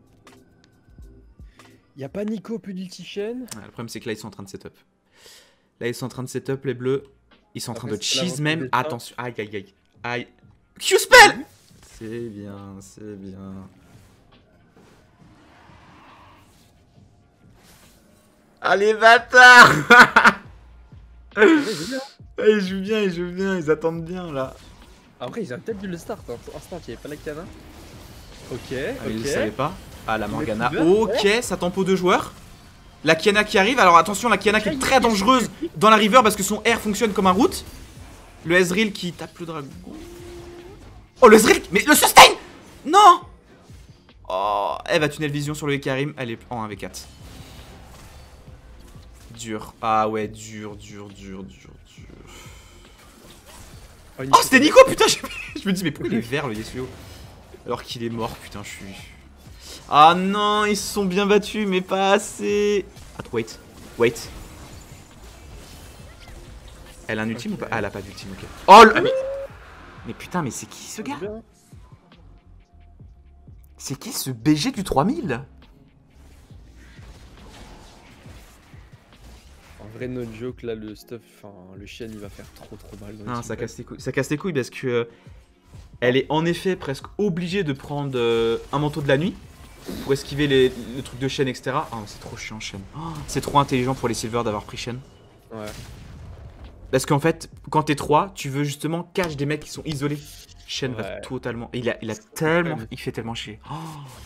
Y a pas Nico, plus d'ulti-chaîne. Ouais, le problème, c'est que là, ils sont en train de setup. Là, ils sont en train de setup, les bleus. Ils sont en train Après, de c'est cheese l'avantage même. des fins. Attention. Aïe, aïe, aïe. Aïe. Q-spell. C'est bien, c'est bien. Allez, bâtard. Ouais, j'ai vu, hein. Ils jouent bien, ils jouent bien, ils attendent bien, là. Après, ils ont peut-être dû le start. Hein. Instant, il y avait pas la Kiana. Ok, Ah, mais ok. je le savais pas. Ah, la Morgana. Fever, Ok, ça tempo deux joueurs. La Kiana qui arrive. Alors attention, la Kiana qui est très dangereuse dans la river parce que son R fonctionne comme un route. Le Ezreal qui tape le dragon. Oh, le Ezreal. Mais le sustain. Non. Oh, elle va tunnel vision sur le Ekarim. Elle est en un v quatre. Dur. Ah ouais, dur, dur, dur, dur, dur. Oh, Oh, c'était Nico, putain. Je, je me dis, mais pourquoi il est vert le Yasuo? Alors qu'il est mort, putain, je suis. Ah non, ils se sont bien battus, mais pas assez. Attends, wait. Wait. Elle a un ultime Ok. ou pas? Ah, elle a pas d'ultime, ok. Oh, le... mais... mais putain, mais c'est qui ce gars? C'est qui ce B G du trois mille? En vrai, no joke, là, le stuff, enfin, le chien, il va faire trop trop mal. dans Non, le ça team casse les couilles. Ça casse les couilles parce que. euh, Elle est en effet presque obligée de prendre euh, un manteau de la nuit pour esquiver les, le truc de chaîne, et cetera. Ah, c'est trop chiant, chaîne. Oh, c'est trop intelligent pour les silver d'avoir pris chaîne. Ouais. Parce qu'en fait, quand t'es trois, tu veux justement catch des mecs qui sont isolés. Shen va Ouais. totalement. Il a, il a tellement. Il fait tellement chier. Oh.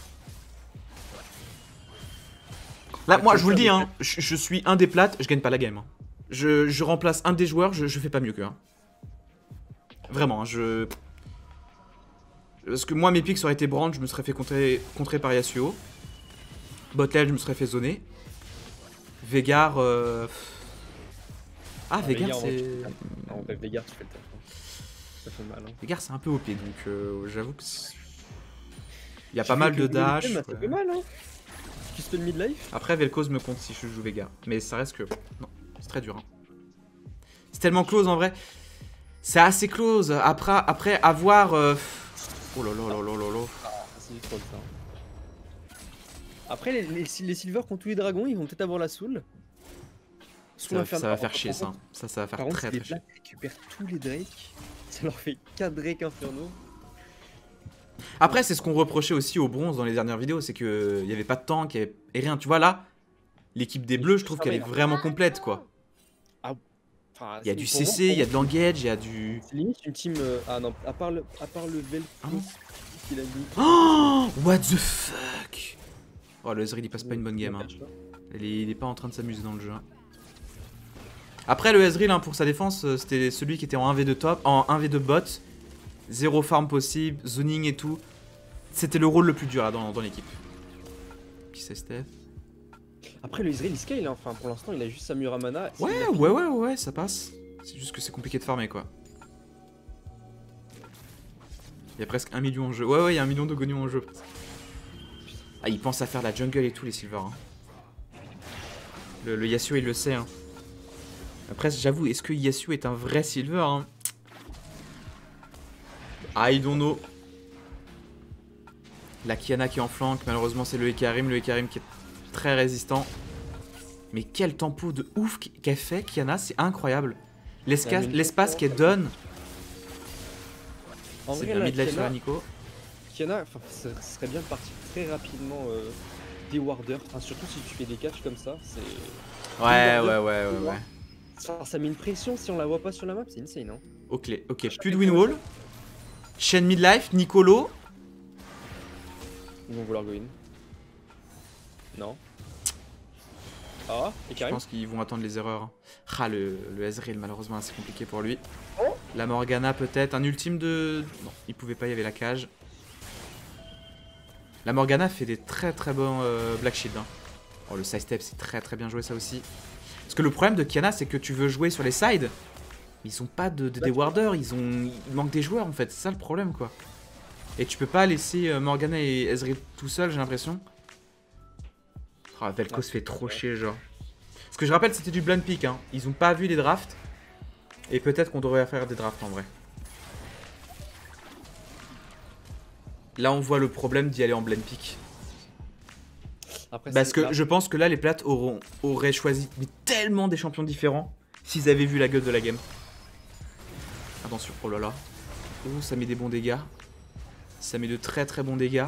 Là, moi, je vous le dis, hein, je, je suis un des plates, je gagne pas la game. Hein. Je, je remplace un des joueurs, je, je fais pas mieux qu'eux. Hein. Vraiment, hein, je. Parce que moi, mes pics, ça aurait été Brand, je me serais fait contrer, contrer par Yasuo. Botlane, je me serais fait zoner. Veigar. Euh... Ah, Ah, Veigar, Veigar, c'est. Non, bah, Veigar, tu fais le taf. hein. Ça fait mal. Hein. Veigar, c'est un peu O P, donc euh, j'avoue que. Il y a J'ai pas vu mal que de le dash. game, Ça ouais. fait mal, hein. Tu spell mid-life. Après, Vel'Koz me compte si je joue Veigar. Mais ça reste que. Non, c'est très dur. Hein. C'est tellement close en vrai. C'est assez close. Après, après avoir. Euh... Oh là là là là là là. Ah, c'est trop de ça. Après, les, les, les silver qui ont tous les dragons, ils vont peut-être avoir la soul. Soul Ça, va- infernale. ça va Par faire contre, chier ça. Ça, ça va faire Par contre, très si les très chier. Blacks récupèrent tous les drakes, ça leur fait quatre drakes infernaux. Après, c'est ce qu'on reprochait aussi au bronze dans les dernières vidéos, c'est qu'il n'y avait pas de tank et rien. Tu vois là, l'équipe des bleus, je trouve qu'elle est vraiment complète quoi. Enfin, Il y a du pour moi, C C, il y a de pour moi, l'engage, il y a du. C'est limite une team. euh, Ah non, à part le, à part le Vel Ah non. qu'il a dit. Oh, what the fuck. Oh, le Ezreal il passe pas une bonne game. Hein. Il, est, il est pas en train de s'amuser dans le jeu. Hein. Après, le Ezreal, hein, pour sa défense, euh, c'était celui qui était en un v deux top, en un v deux bot. Zéro farm possible, zoning et tout. C'était le rôle le plus dur là, dans, dans l'équipe. Qui c'est Steph? Après, le Israël il scale, hein. Enfin, pour l'instant, il a juste sa Muramana. Ouais, ouais, ouais, ouais, ça passe. C'est juste que c'est compliqué de farmer quoi. Il y a presque un million en jeu. Ouais, ouais, il y a un million de gognons en jeu. Ah, ils pensent à faire la jungle et tout, les silver. Hein. Le, le Yasuo, il le sait. Hein. Après, j'avoue, est-ce que Yasuo est un vrai silver hein? I don't know. La Kiana qui est en flank, malheureusement, c'est le Ekarim. Le Ekarim qui est très résistant. Mais quel tempo de ouf qu'elle fait, Kiana, c'est incroyable. L'espace qu'elle donne. En C'est vrai, bien là, mid life sur Kiana, la Nico. Kiana, enfin, ça serait bien de partir très rapidement euh, des warders. Enfin, surtout si tu fais des catchs comme ça, c'est. Ouais, ouais, ouais, ouais, ouais. Ça, ça met une pression si on la voit pas sur la map, c'est insane, hein. Ok, ok, plus de win wall. Shen midlife, Nicolo. Ils vont vouloir go in. Non. Ah, et Je Karim. pense qu'ils vont attendre les erreurs. Ah, le, le Ezreal, malheureusement, c'est compliqué pour lui. Oh. La Morgana, peut-être. Un ultime de... Non, il pouvait pas, il y avait la cage. La Morgana fait des très très bons euh, Black Shield. Hein. Oh, le side step, c'est très très bien joué, ça aussi. Parce que le problème de Kiana, c'est que tu veux jouer sur les sides. Ils ont pas de, de, des warders, ils ont... Il manque des joueurs, en fait. C'est ça le problème, quoi. Et tu peux pas laisser euh, Morgana et Ezreal tout seul, j'ai l'impression. Oh, Vel'Koz se fait trop chier, genre. Ce que je rappelle, c'était du blind pick. Hein. Ils ont pas vu les drafts. Et peut-être qu'on devrait faire des drafts en vrai. Là, on voit le problème d'y aller en blind pick. Après, Parce que là. je pense que là, les plates auront, auraient choisi mais tellement des champions différents s'ils avaient vu la gueule de la game. Attention, oh là là. Oh, ça met des bons dégâts. Ça met de très très bons dégâts.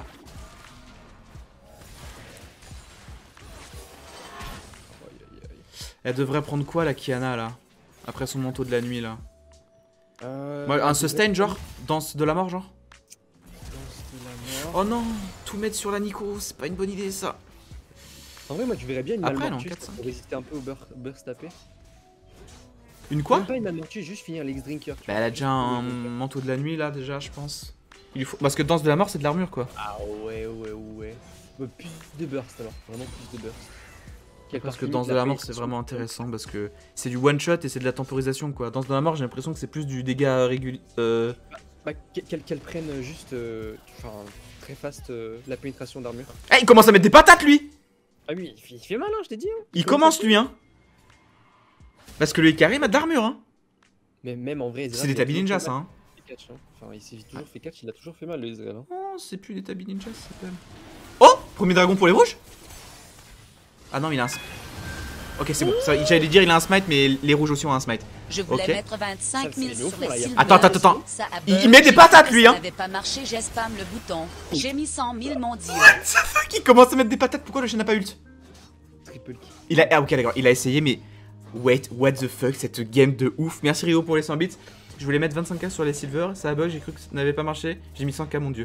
Elle devrait prendre quoi la Kiana là? Après son manteau de la nuit là. Euh, Ouais, un sustain genre? Danse de la mort genre? Danse de la mort. Oh non, tout mettre sur la Nico, c'est pas une bonne idée ça. En vrai, moi je verrais bien une Après, Malmortius non, quatre cinq. pour résister un peu au burst, burst tapé. Une quoi? Même pas une Malmortius, juste finir l'ex drinker. Bah elle a déjà un manteau de la nuit là déjà je pense. Il faut... Parce que danse de la mort c'est de l'armure quoi. Ah ouais, ouais, ouais. Bah, plus de burst alors, vraiment plus de burst. Quelle Parce que partie danse de la la mort pace c'est sur- vraiment intéressant parce que c'est du one shot et c'est de la temporisation quoi. Danse de la mort j'ai l'impression que c'est plus du dégât régulier. Euh... Bah, qu'elle qu'elle prenne juste, euh, enfin, très fast euh, la pénétration d'armure. Eh il commence à mettre des patates lui. Ah oui, il fait, il fait mal, hein, je t'ai dit. Hein. Il commence lui hein. Parce que le Karim a de l'armure hein. Mais même en vrai, C'est des tabis ninja ça hein. Catch, hein. Enfin, il s'est toujours fait catch, il a toujours fait mal le Ezreal. Hein. Oh c'est plus des tabis ninja ça s'appelle. Oh premier dragon pour les rouges. Ah non il a un... Ok c'est bon, j'allais dire il a un smite mais les rouges aussi ont un smite. Je voulais Ok. mettre vingt-cinq mille Ça, c'est sur le les fond, là, y a- silver. Attends, attends, attends. Ça a Il- bug. il met des patates, lui, hein. Ça n'avait pas marché, j'ai spam le bouton. J'ai mis cent mille, mon dieu. Il commence à mettre des patates, pourquoi le chien n'a pas ult? Triple kill. Il a... Ah ok d'accord, il a essayé mais... Wait, what the fuck, cette game de ouf. Merci Rio pour les cent bits. Je voulais mettre vingt-cinq K sur les silver, ça a bug, j'ai cru que ça n'avait pas marché. J'ai mis cent K mon dieu.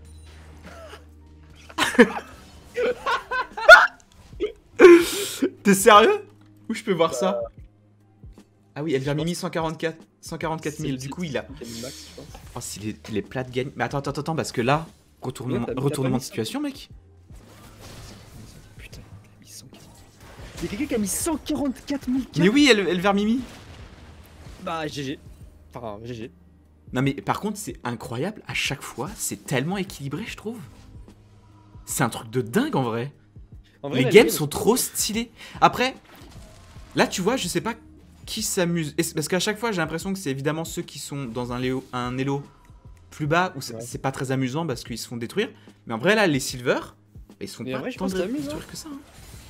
T'es sérieux? Où je peux voir ça? Ah oui, elle vient Mimi cent quarante-quatre mille, du coup il a... Quel max, je pense. Oh si les, les plates gagnent... Mais attends, attends, attends, parce que là, retournement, Ouais, t'as- t'as retournement pas de mis ça. situation mec. Putain, t'as mis cent quarante. Y'a quelqu'un qui a mis cent quarante-quatre mille Mais oui, elle, elle vers Mimi. Bah, G G. Enfin, G G. Non mais par contre c'est incroyable, à chaque fois c'est tellement équilibré je trouve. C'est un truc de dingue en vrai. En vrai, Les la games game, sont trop stylés. Après, là tu vois je sais pas qui s'amuse. Et c'est- Parce qu'à chaque fois j'ai l'impression que c'est évidemment ceux qui sont dans un, léo, un elo plus bas où c'est Ouais. c'est pas très amusant parce qu'ils se font détruire. Mais en vrai là les silver, ils se font Mais en pas vrai, je tant pense que ça amuse, détruire hein. que ça. hein.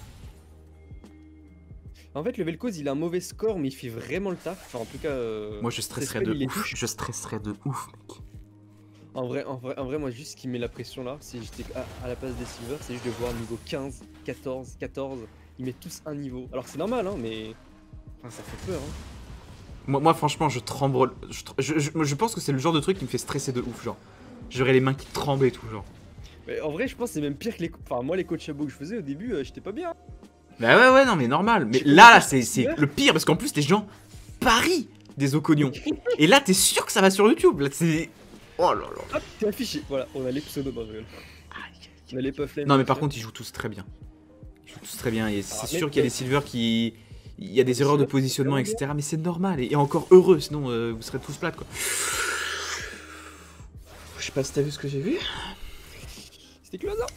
En fait, le Vel'Koz, il a un mauvais score, mais il fait vraiment le taf. Enfin, en tout cas. euh, Moi je stresserais ses spells, de il les ouf, touche. je stresserais de ouf mec. En vrai, en vrai, en vrai, moi, juste ce qui met la pression là, si j'étais à, à la place des Silver, c'est juste de voir niveau quinze, quatorze, quatorze. Ils mettent tous un niveau. Alors, c'est normal, hein, mais. Enfin, ça fait peur, hein. Moi, moi franchement je tremble, je, tr- je, je- je pense que c'est le genre de truc qui me fait stresser de ouf genre. J'aurais les mains qui tremblent et tout genre. Mais en vrai, je pense que c'est même pire que les. Enfin, moi, les coachs à que je faisais au début, euh, j'étais pas bien. Bah ouais ouais non mais normal. Mais Tu là là comprends c'est ce c'est que tu veux le pire parce qu'en plus les gens parient des oconions. Et là t'es sûr que ça va sur YouTube. Là c'est... Oh là là. Hop, t'es affiché. Voilà, on a les pseudos dans le. On a les puff lanes. Non mais par contre ils jouent tous très bien. Ils jouent tous très bien et c'est Alors, sûr mais- qu'il y a des silvers qui... Il y a des Les erreurs de silvers, positionnement c'est et cetera. Mais c'est normal et, et encore heureux sinon euh, vous serez tous plates quoi. Je sais pas si t'as vu ce que j'ai vu. C'était que le hasard.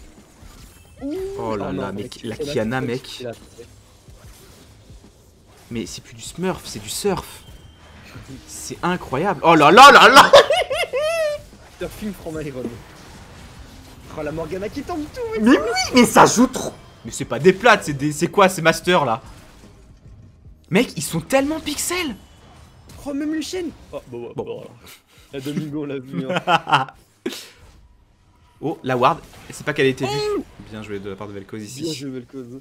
Oh là Oh non, là mec, mec, c'est la la Kiana toute mec. c'est la- Mais c'est plus du smurf, c'est du surf. C'est incroyable. Oh là là là là. Surfing from Iron. Oh la Morgana qui tombe tout. Mais oui, mais ça joue trop. Mais c'est pas des plates, c'est des... C'est quoi ces masters là? Mec, ils sont tellement pixels. Oh même le chêne. Oh bon, bon, Bon. bon, alors. La Domingo on l'a vu. Hein. Oh, la ward. Et c'est pas qu'elle a été vue. Bien joué de la part de Vel'Koz Bien ici. joué Vel'Koz.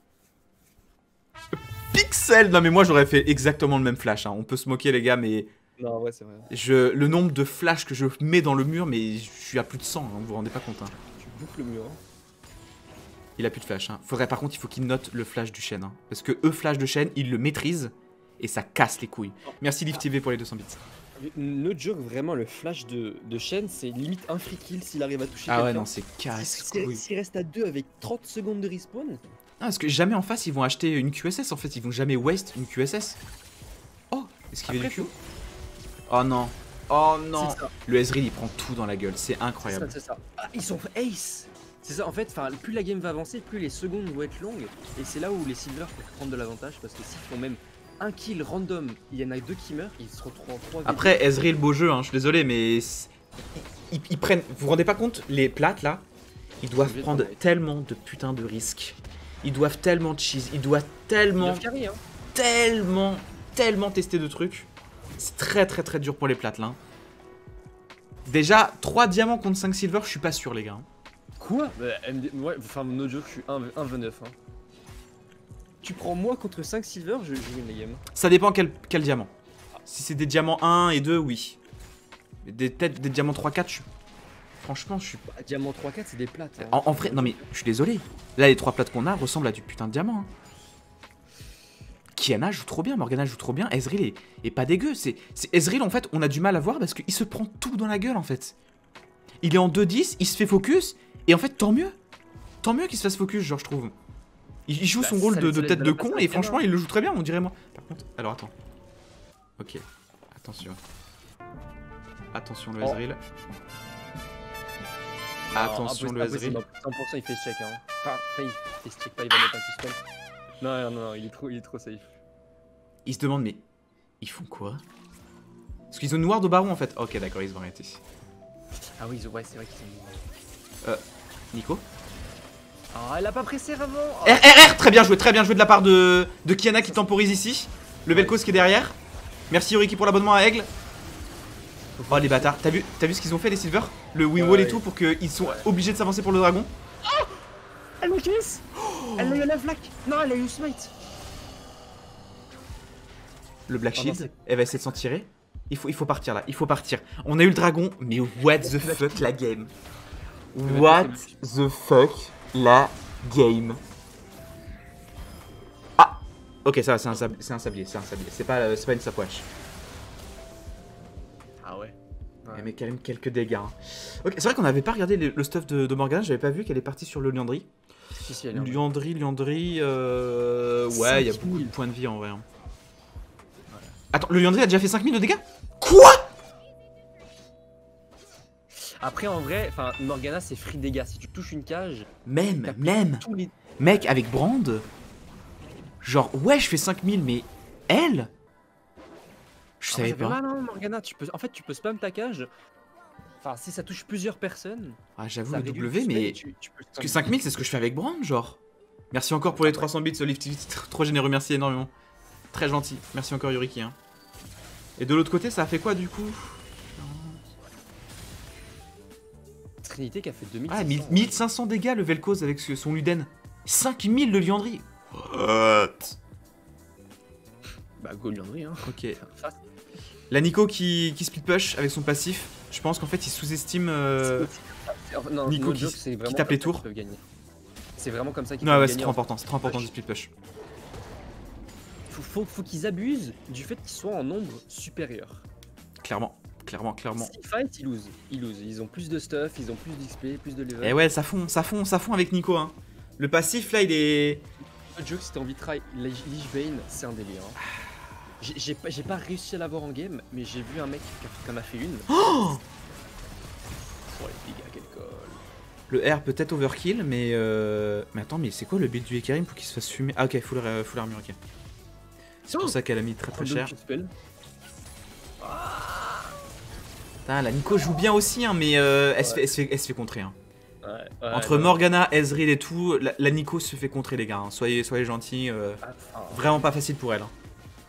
Pixel. Non mais moi j'aurais fait exactement le même flash. Hein. On peut se moquer les gars, mais Non, ouais, c'est vrai. Je, le nombre de flashs que je mets dans le mur, mais je suis à plus de cent, hein, vous vous rendez pas compte. Hein. Tu boucles le mur. Hein. Il a plus de flash. Hein. Faudrait par contre, il faut qu'il note le flash du chêne. Hein. Parce que eux, flash de chêne, ils le maîtrisent et ça casse les couilles. Merci Liv T V pour les deux cents bits. No joke, vraiment, le flash de, de Shen, c'est limite un free kill s'il arrive à toucher Ah ouais, quelqu'un. non, c'est casse S'il couilles. s'il reste à deux avec trente secondes de respawn. Non, parce que jamais en face, ils vont acheter une Q S S en fait. Ils vont jamais waste une Q S S. Oh, esquiver du Q. Oh non. Oh non. Le Ezreal, il prend tout dans la gueule. C'est incroyable. C'est ça, c'est ça. Ah, ils sont ace. C'est ça, en fait, plus la game va avancer, plus les secondes vont être longues. Et c'est là où les silvers peuvent prendre de l'avantage. Parce que s'ils font même un kill random, il y en a deux qui meurent, ils se retrouvent en trois. Après, Ezreal, beau jeu, hein, je suis désolé, mais ils, ils prennent. Vous vous rendez pas compte, les plates là, ils doivent prendre tellement de putain de risques. Ils doivent tellement cheese, ils doivent tellement, carry, hein. tellement, tellement tester de trucs. C'est très très très dur pour les plates là. Déjà, trois diamants contre cinq silver, je suis pas sûr, les gars. Quoi? Bah, M D... Ouais, enfin, no joke, je suis un v neuf. Hein. Tu prends moi contre cinq silver, je, je win la game. Ça dépend quel, quel diamant. Si c'est des diamants un et deux, oui. Des, peut-être des diamants trois quatre, je suis... franchement, je suis... Bah, diamant trois quatre, c'est des plates. Hein. En, en vrai, non mais, je suis désolé. Là, les trois plates qu'on a ressemblent à du putain de diamant. Hein. Kiana joue trop bien, Morgana joue trop bien, Ezreal est, est pas dégueu. C'est Ezreal, en fait, on a du mal à voir parce qu'il se prend tout dans la gueule, en fait. Il est en deux dix, il se fait focus, et en fait, tant mieux. Tant mieux qu'il se fasse focus, genre, je trouve. Il joue bah, son rôle de, de tête de con et franchement il le joue très bien, on dirait moi. Par contre, alors attends. Ok, attention. Attention le Ezreal. Oh. Attention le Ezreal. cent pour cent il fait ce check hein. Enfin, il fait ce check pas, il va mettre un pistol. Non, non, non, il est trop, il est trop safe. Il se demande mais ils font quoi? Parce qu'ils ont une ward au baron en fait. Ok d'accord, ils vont arrêter. Ah oui, ouais c'est vrai qu'ils ont... Euh, Nico? Oh, elle a pas pressé avant. Oh. R R R, très bien joué, très bien joué de la part de, de Kiana qui temporise ici. Le Vel'Koz qui est derrière. Merci Yoriki pour l'abonnement à Aigle. Oh les bâtards, t'as vu, t'as vu ce qu'ils ont fait les Silver? Le win wall ouais, et tout pour qu'ils sont ouais. obligés de s'avancer pour le dragon. Oh, elle me kiss. Oh. Elle a eu la flaque. Non, elle a eu smite. Le Black Shield, oh, non, elle va essayer de s'en tirer. Il faut, il faut partir là, il faut partir. On a eu le dragon, mais what the fuck la game. What the fuck la game. Ah, ok, ça va, c'est un, sab un sablier, c'est un sablier. C'est pas, pas une sapwatch. Ah ouais. Ouais. Elle met quand même quelques dégâts. Hein. Ok, c'est vrai qu'on n'avait pas regardé le, le stuff de, de Morgana, j'avais pas vu qu'elle est partie sur le Liandry. Si, si, Liandry, Liandry, euh... ouais, il y a beaucoup de points de vie en vrai. Hein. Ouais. Attends, le Liandry a déjà fait cinq mille de dégâts? Quoi? Après en vrai, enfin Morgana c'est free dégâts, si tu touches une cage... Même, même les... Mec, avec Brand, genre ouais je fais cinq mille mais elle je savais ah, pas. Mal, hein, Morgana, tu peux... en fait tu peux spam ta cage, enfin si ça touche plusieurs personnes... Ah j'avoue le W mais... Tu, tu peux parce que cinq mille c'est ce que je fais avec Brand genre. Merci encore pour les trois cents bits ce Liv T V, trop généreux, merci énormément. Très gentil, merci encore Yoriki. Hein. Et de l'autre côté ça a fait quoi du coup? Trinité qui a fait deux mille cinq cents. Ah, mille cinq cents dégâts le Vel'Koz avec son Luden. cinq mille le Liandry. What? Bah go Liandry hein. Ok. La Nico qui, qui split push avec son passif. Je pense qu'en fait il sous-estime euh... non, Nico qui, qui tape les tours. C'est vraiment comme ça qu'ils peuvent gagner. Ouais ouais c'est trop important, c'est trop important du split push. Faut, faut, faut qu'ils abusent du fait qu'ils soient en nombre supérieur. Clairement. Clairement, clairement. S'ils fight, ils lose. Ils lose. Ils ont plus de stuff, ils ont plus d'X P, plus de level. Et ouais, ça fond, ça fond, ça fond avec Nico. Hein. Le passif là, il est. Le joke, si t'as envie de try Lich Bane, c'est un délire. Hein. J'ai pas, pas réussi à l'avoir en game, mais j'ai vu un mec qui en a fait une. Oh, oh les dégâts qu'elle colle. Le R peut-être overkill, mais euh... mais attends, mais c'est quoi le build du Ekarim pour qu'il se fasse fumer? Ah ok, full, euh, full armure, ok. C'est pour ça qu'elle a mis très très cher. Putain, la Nico joue bien aussi, hein, mais euh, elle, ouais. se fait, elle, se fait, elle se fait contrer. Hein. Ouais, ouais, Entre ouais. Morgana, Ezreal et tout, la, la Nico se fait contrer les gars. Hein. Soyez, soyez gentils. Euh, ah, vraiment pas facile pour elle. Hein.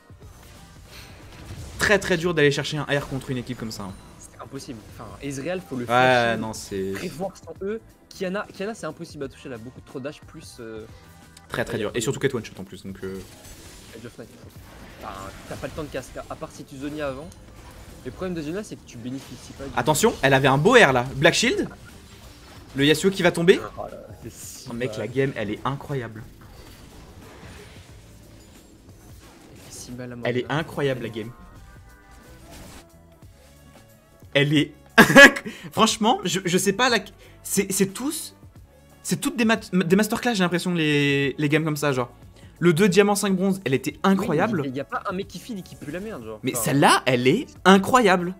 Très très dur d'aller chercher un R contre une équipe comme ça. Hein. C'est impossible. Enfin, Ezreal, faut le faire. Ouais, non, c'est. Prévoir sans eux. Kiana, Kiana c'est impossible à toucher, elle a beaucoup trop d'âge plus. Euh... Très très dur. Et surtout qu'elle one shot en plus. Donc. Euh... Enfin, t'as pas le temps de casque. À part si tu zonies avant. Le problème de Zona, c'est que tu bénéficies pas du... Attention, elle avait un beau air là. Black Shield. Le Yasuo qui va tomber. Oh là, c'est si Oh, mec, mal. la game, elle est incroyable. C'est si mal à Elle est Morgana. incroyable, la game. Elle est... Franchement, je, je sais pas, la... c'est tous... C'est toutes des, mat- des masterclass, j'ai l'impression, les... les games comme ça, genre. Le deux diamant cinq bronze, elle était incroyable. Il y a pas un mec qui file et qui pue la merde, genre. Mais Enfin, celle-là, elle est incroyable.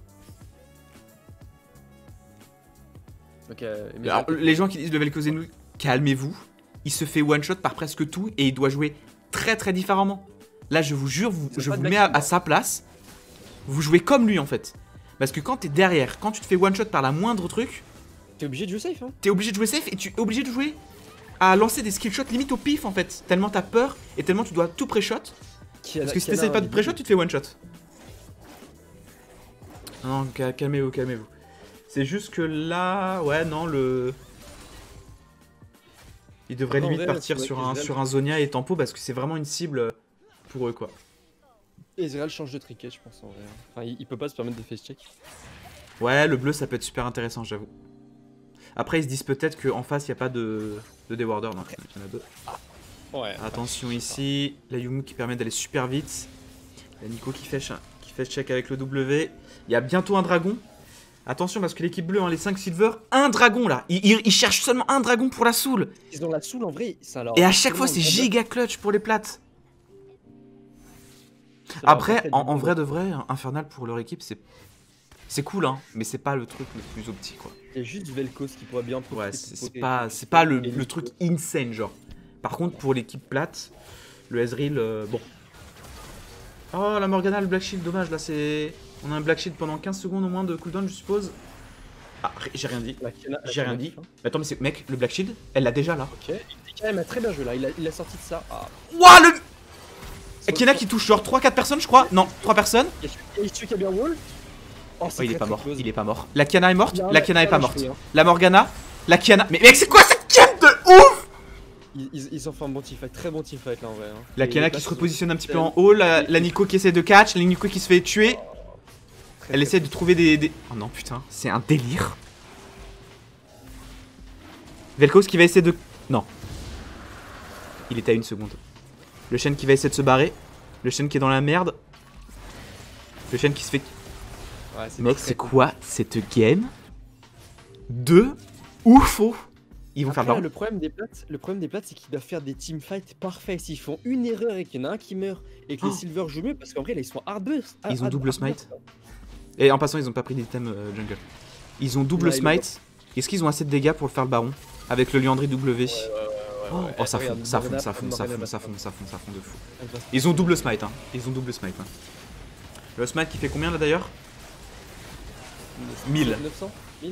Ok, euh, mais Alors, ça- les gens qui disent le Vel'Koz, calmez-vous. Il se fait one-shot par presque tout et il doit jouer très très différemment. Là, je vous jure, vous- C'est je pas vous de mets à, Black à sa place. Vous jouez comme lui en fait. Parce que quand t'es derrière, quand tu te fais one-shot par la moindre truc, T'es obligé de jouer safe, hein. t'es obligé de jouer safe et tu es obligé de jouer à lancer des skill shots limite au pif en fait. Tellement t'as peur et tellement tu dois tout pré-shot. Parce que si t'essayes pas de pré-shot, tu te fais one-shot. Non, ca- calmez-vous, calmez-vous. C'est juste que là, ouais, non, le... Il devrait En limite vrai, partir c'est sur vrai un, qu'Ezreal- sur un Zonia et Tempo parce que c'est vraiment une cible pour eux, quoi. Ezreal change de triquet, je pense, en vrai. Enfin, il, il peut pas se permettre de face check. Ouais, le bleu, ça peut être super intéressant, j'avoue. Après, ils se disent peut-être qu'en face, il n'y a pas de, de déwarder. Non, il y en a deux. Ouais. Attention ici, la Yumu qui permet d'aller super vite. La Nico qui fait, cha- qui fait check avec le W. Il y a bientôt un dragon. Attention parce que l'équipe bleue, hein, les cinq silver, un dragon là. Ils, ils- ils cherchent seulement un dragon pour la soul. Ils ont la soul en vrai, ça leur. Et à chaque fois, tellement c'est le giga clutch pour les plates. ça leur Après, apporte en, du en bon. vrai de vrai, Infernal pour leur équipe, c'est c'est cool, hein. Mais c'est pas le truc le plus opti, quoi. Il y a juste Vel'Koz qui pourrait bien profiter Ouais, pour c'est c'est poker. pas, c'est pas le, Et le truc insane, genre. Par contre, pour l'équipe plate, le Ezreal, euh, bon. Oh, la Morgana, le Black Shield, dommage, là, c'est... On a un Black Shield pendant quinze secondes au moins de cooldown, je suppose. Ah, j'ai rien dit. La Kiana- la J'ai rien Kiana dit. kiff, hein. Mais attends, mais c'est... Mec, le Black Shield, elle l'a déjà, là. Ok, il est quand même très bien joué là, il a, il a sorti de ça. Ah. Ouah, le... Et qu'il y en a qui touchent genre trois quatre personnes, je crois. Non, trois personnes. Il y a celui qui a bien wall. Oh, Oh, il est très, pas très mort, close. il est pas mort. La Kiana est morte, Il y a un- la Kiana il y est a pas un morte. cheveu, hein. La Morgana, la Kiana... Mais mec, c'est quoi cette game de ouf? Ils, ils, ils ont fait un bon teamfight, très bon teamfight là en vrai. hein. La Et Kiana les qui se passes, repositionne un petit peu ils ont- en haut, la, la Nico qui essaie de catch, la Nico qui se fait tuer. Très, Elle très essaie de trouver des, des... Oh non, putain, c'est un délire. Vel'Koz qui va essayer de... Non. Il est à une seconde. Le Shen qui va essayer de se barrer. Le Shen qui est dans la merde. Le Shen qui se fait... Ouais, c'est Mec, très c'est cool. quoi cette game de oufo? Ils vont faire le Après, baron. le problème des plates, le problème des plates, c'est qu'ils doivent faire des teamfights parfaits. S'ils font une erreur et qu'il y en a un qui meurt et que Oh. les silver jouent mieux, parce qu'en vrai là ils sont hard burst. Ils ont hard- double hard smite. burst, Et en passant, ils ont pas pris d'item euh, jungle. Ils ont double Ouais, ils l'ont smite. Est-ce qu'ils ont assez de dégâts pour le faire le baron? Avec le Liandry W. Ouais, ouais, ouais, Oh, ouais, ouais. oh, ça fond, Regarde, ça fond, Morgana- ça fond, ça Morgana fond, va ça se fond, ça fond, ça fond de fou. Elle va se- Ils ont double smite, hein. Ils ont double smite, hein. Le smite qui fait combien là d'ailleurs? mille. neuf cents mille.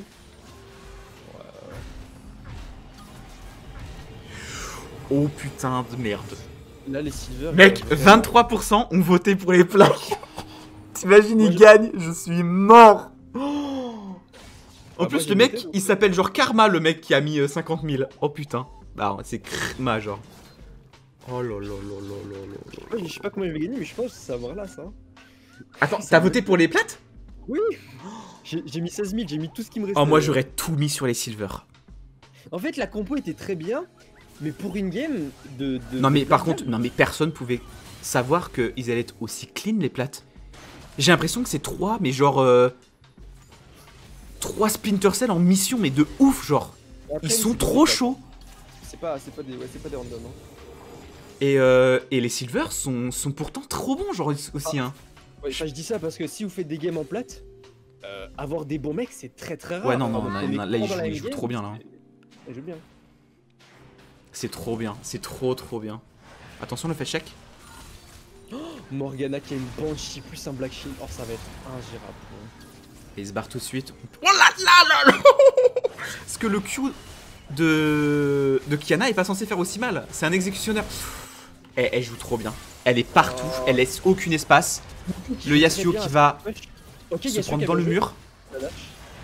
Oh putain de merde. Là les silver. Mec, ils ont vraiment- vingt-trois pour cent ont voté pour les plaques. T'imagines, Moi, ils je- gagnent, je suis mort. Oh. En Ah, moi, plus, j'ai le mec, voté, donc, il euh, s'appelle genre Karma, le mec qui a mis euh, cinquante mille. Oh putain. Bah, c'est Krma, genre. Oh là là là là là là là. Ouais, je sais pas comment je vais gagner, mais je pense que ça va avoir là ça. Attends, Ça t'as me- voté pour les plates? Oui. J'ai j'ai mis seize mille, j'ai mis tout ce qui me restait. Oh, moi j'aurais tout mis sur les silver. En fait, la compo était très bien, mais pour une game de. de Non, mais de par Black contre, non, mais personne pouvait savoir qu'ils allaient être aussi clean les plates. J'ai l'impression que c'est trois, mais genre. Euh, trois Splinter Cell en mission, mais de ouf, genre. Après, Ils c'est sont pas trop des- chauds. C'est pas, c'est pas des, ouais, c'est pas des random. Hein. Et, euh, et les silver sont, sont pourtant trop bons, genre aussi, hein. Ouais, enfin, je dis ça parce que si vous faites des games en plate, euh, avoir des bons mecs c'est très très rare. Ouais, non, non, Enfin, non, on est là, là, ils dans jouent- la ils jouent game, trop bien, là, hein. c'est- Ils jouent bien. C'est trop bien, c'est trop trop bien. Attention, le fait check. Morgana qui a une Banshee plus un Black Shield, oh ça va être ingérable. Et il se barre tout de suite. Oh là là là là. Parce que le Q de, de Kiana est pas censé faire aussi mal. C'est un exécutionnaire. Elle, elle joue trop bien. Elle est partout, Oh. elle laisse aucun espace. Le Yasuo qui va Ok, se Yasuo prendre qui a dans bien le joué. mur. La lâche.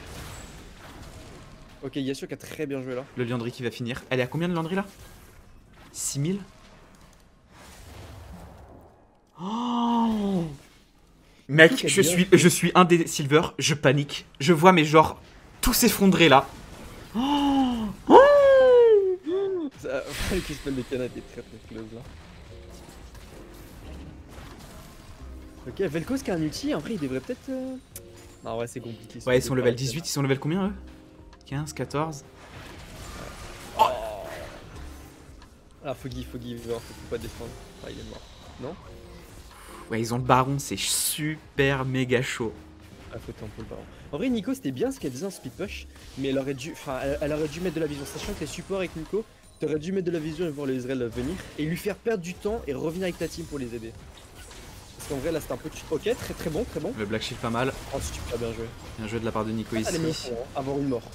Ok, Yasuo qui a très bien joué là. Le Liandry qui va finir. Elle est à combien de Liandry là? six mille. Oh. Mec, je suis, je suis un des silver, je panique. Je vois mes genres tout s'effondrer là. Oh oh Ça, le Kispel de Kana était très très close là. Ok, Vel'Koz qui a un ulti, après il devrait peut-être... Euh... Non ouais c'est compliqué. Ouais ils sont level dix-huit, ils sont level combien eux? quinze, quatorze. Oh ah Foggy, Foggy, il faut pas défendre. Ah il est mort. Non? Ouais ils ont le baron, c'est super méga chaud. Ah faut un peu le baron. En vrai Nico c'était bien ce qu'elle disait en speed push, mais elle aurait dû, enfin elle, elle aurait dû mettre de la vision, sachant que les supports avec Nico, t'aurais dû mettre de la vision et voir les Israël venir, et lui faire perdre du temps et revenir avec ta team pour les aider. Parce qu'en vrai là c'était un peu... Ok, très très bon, très bon. Le Black Shield pas mal. Oh super bien joué. Bien joué de la part de Nico Ah, ici. mieux, hein, avoir une mort.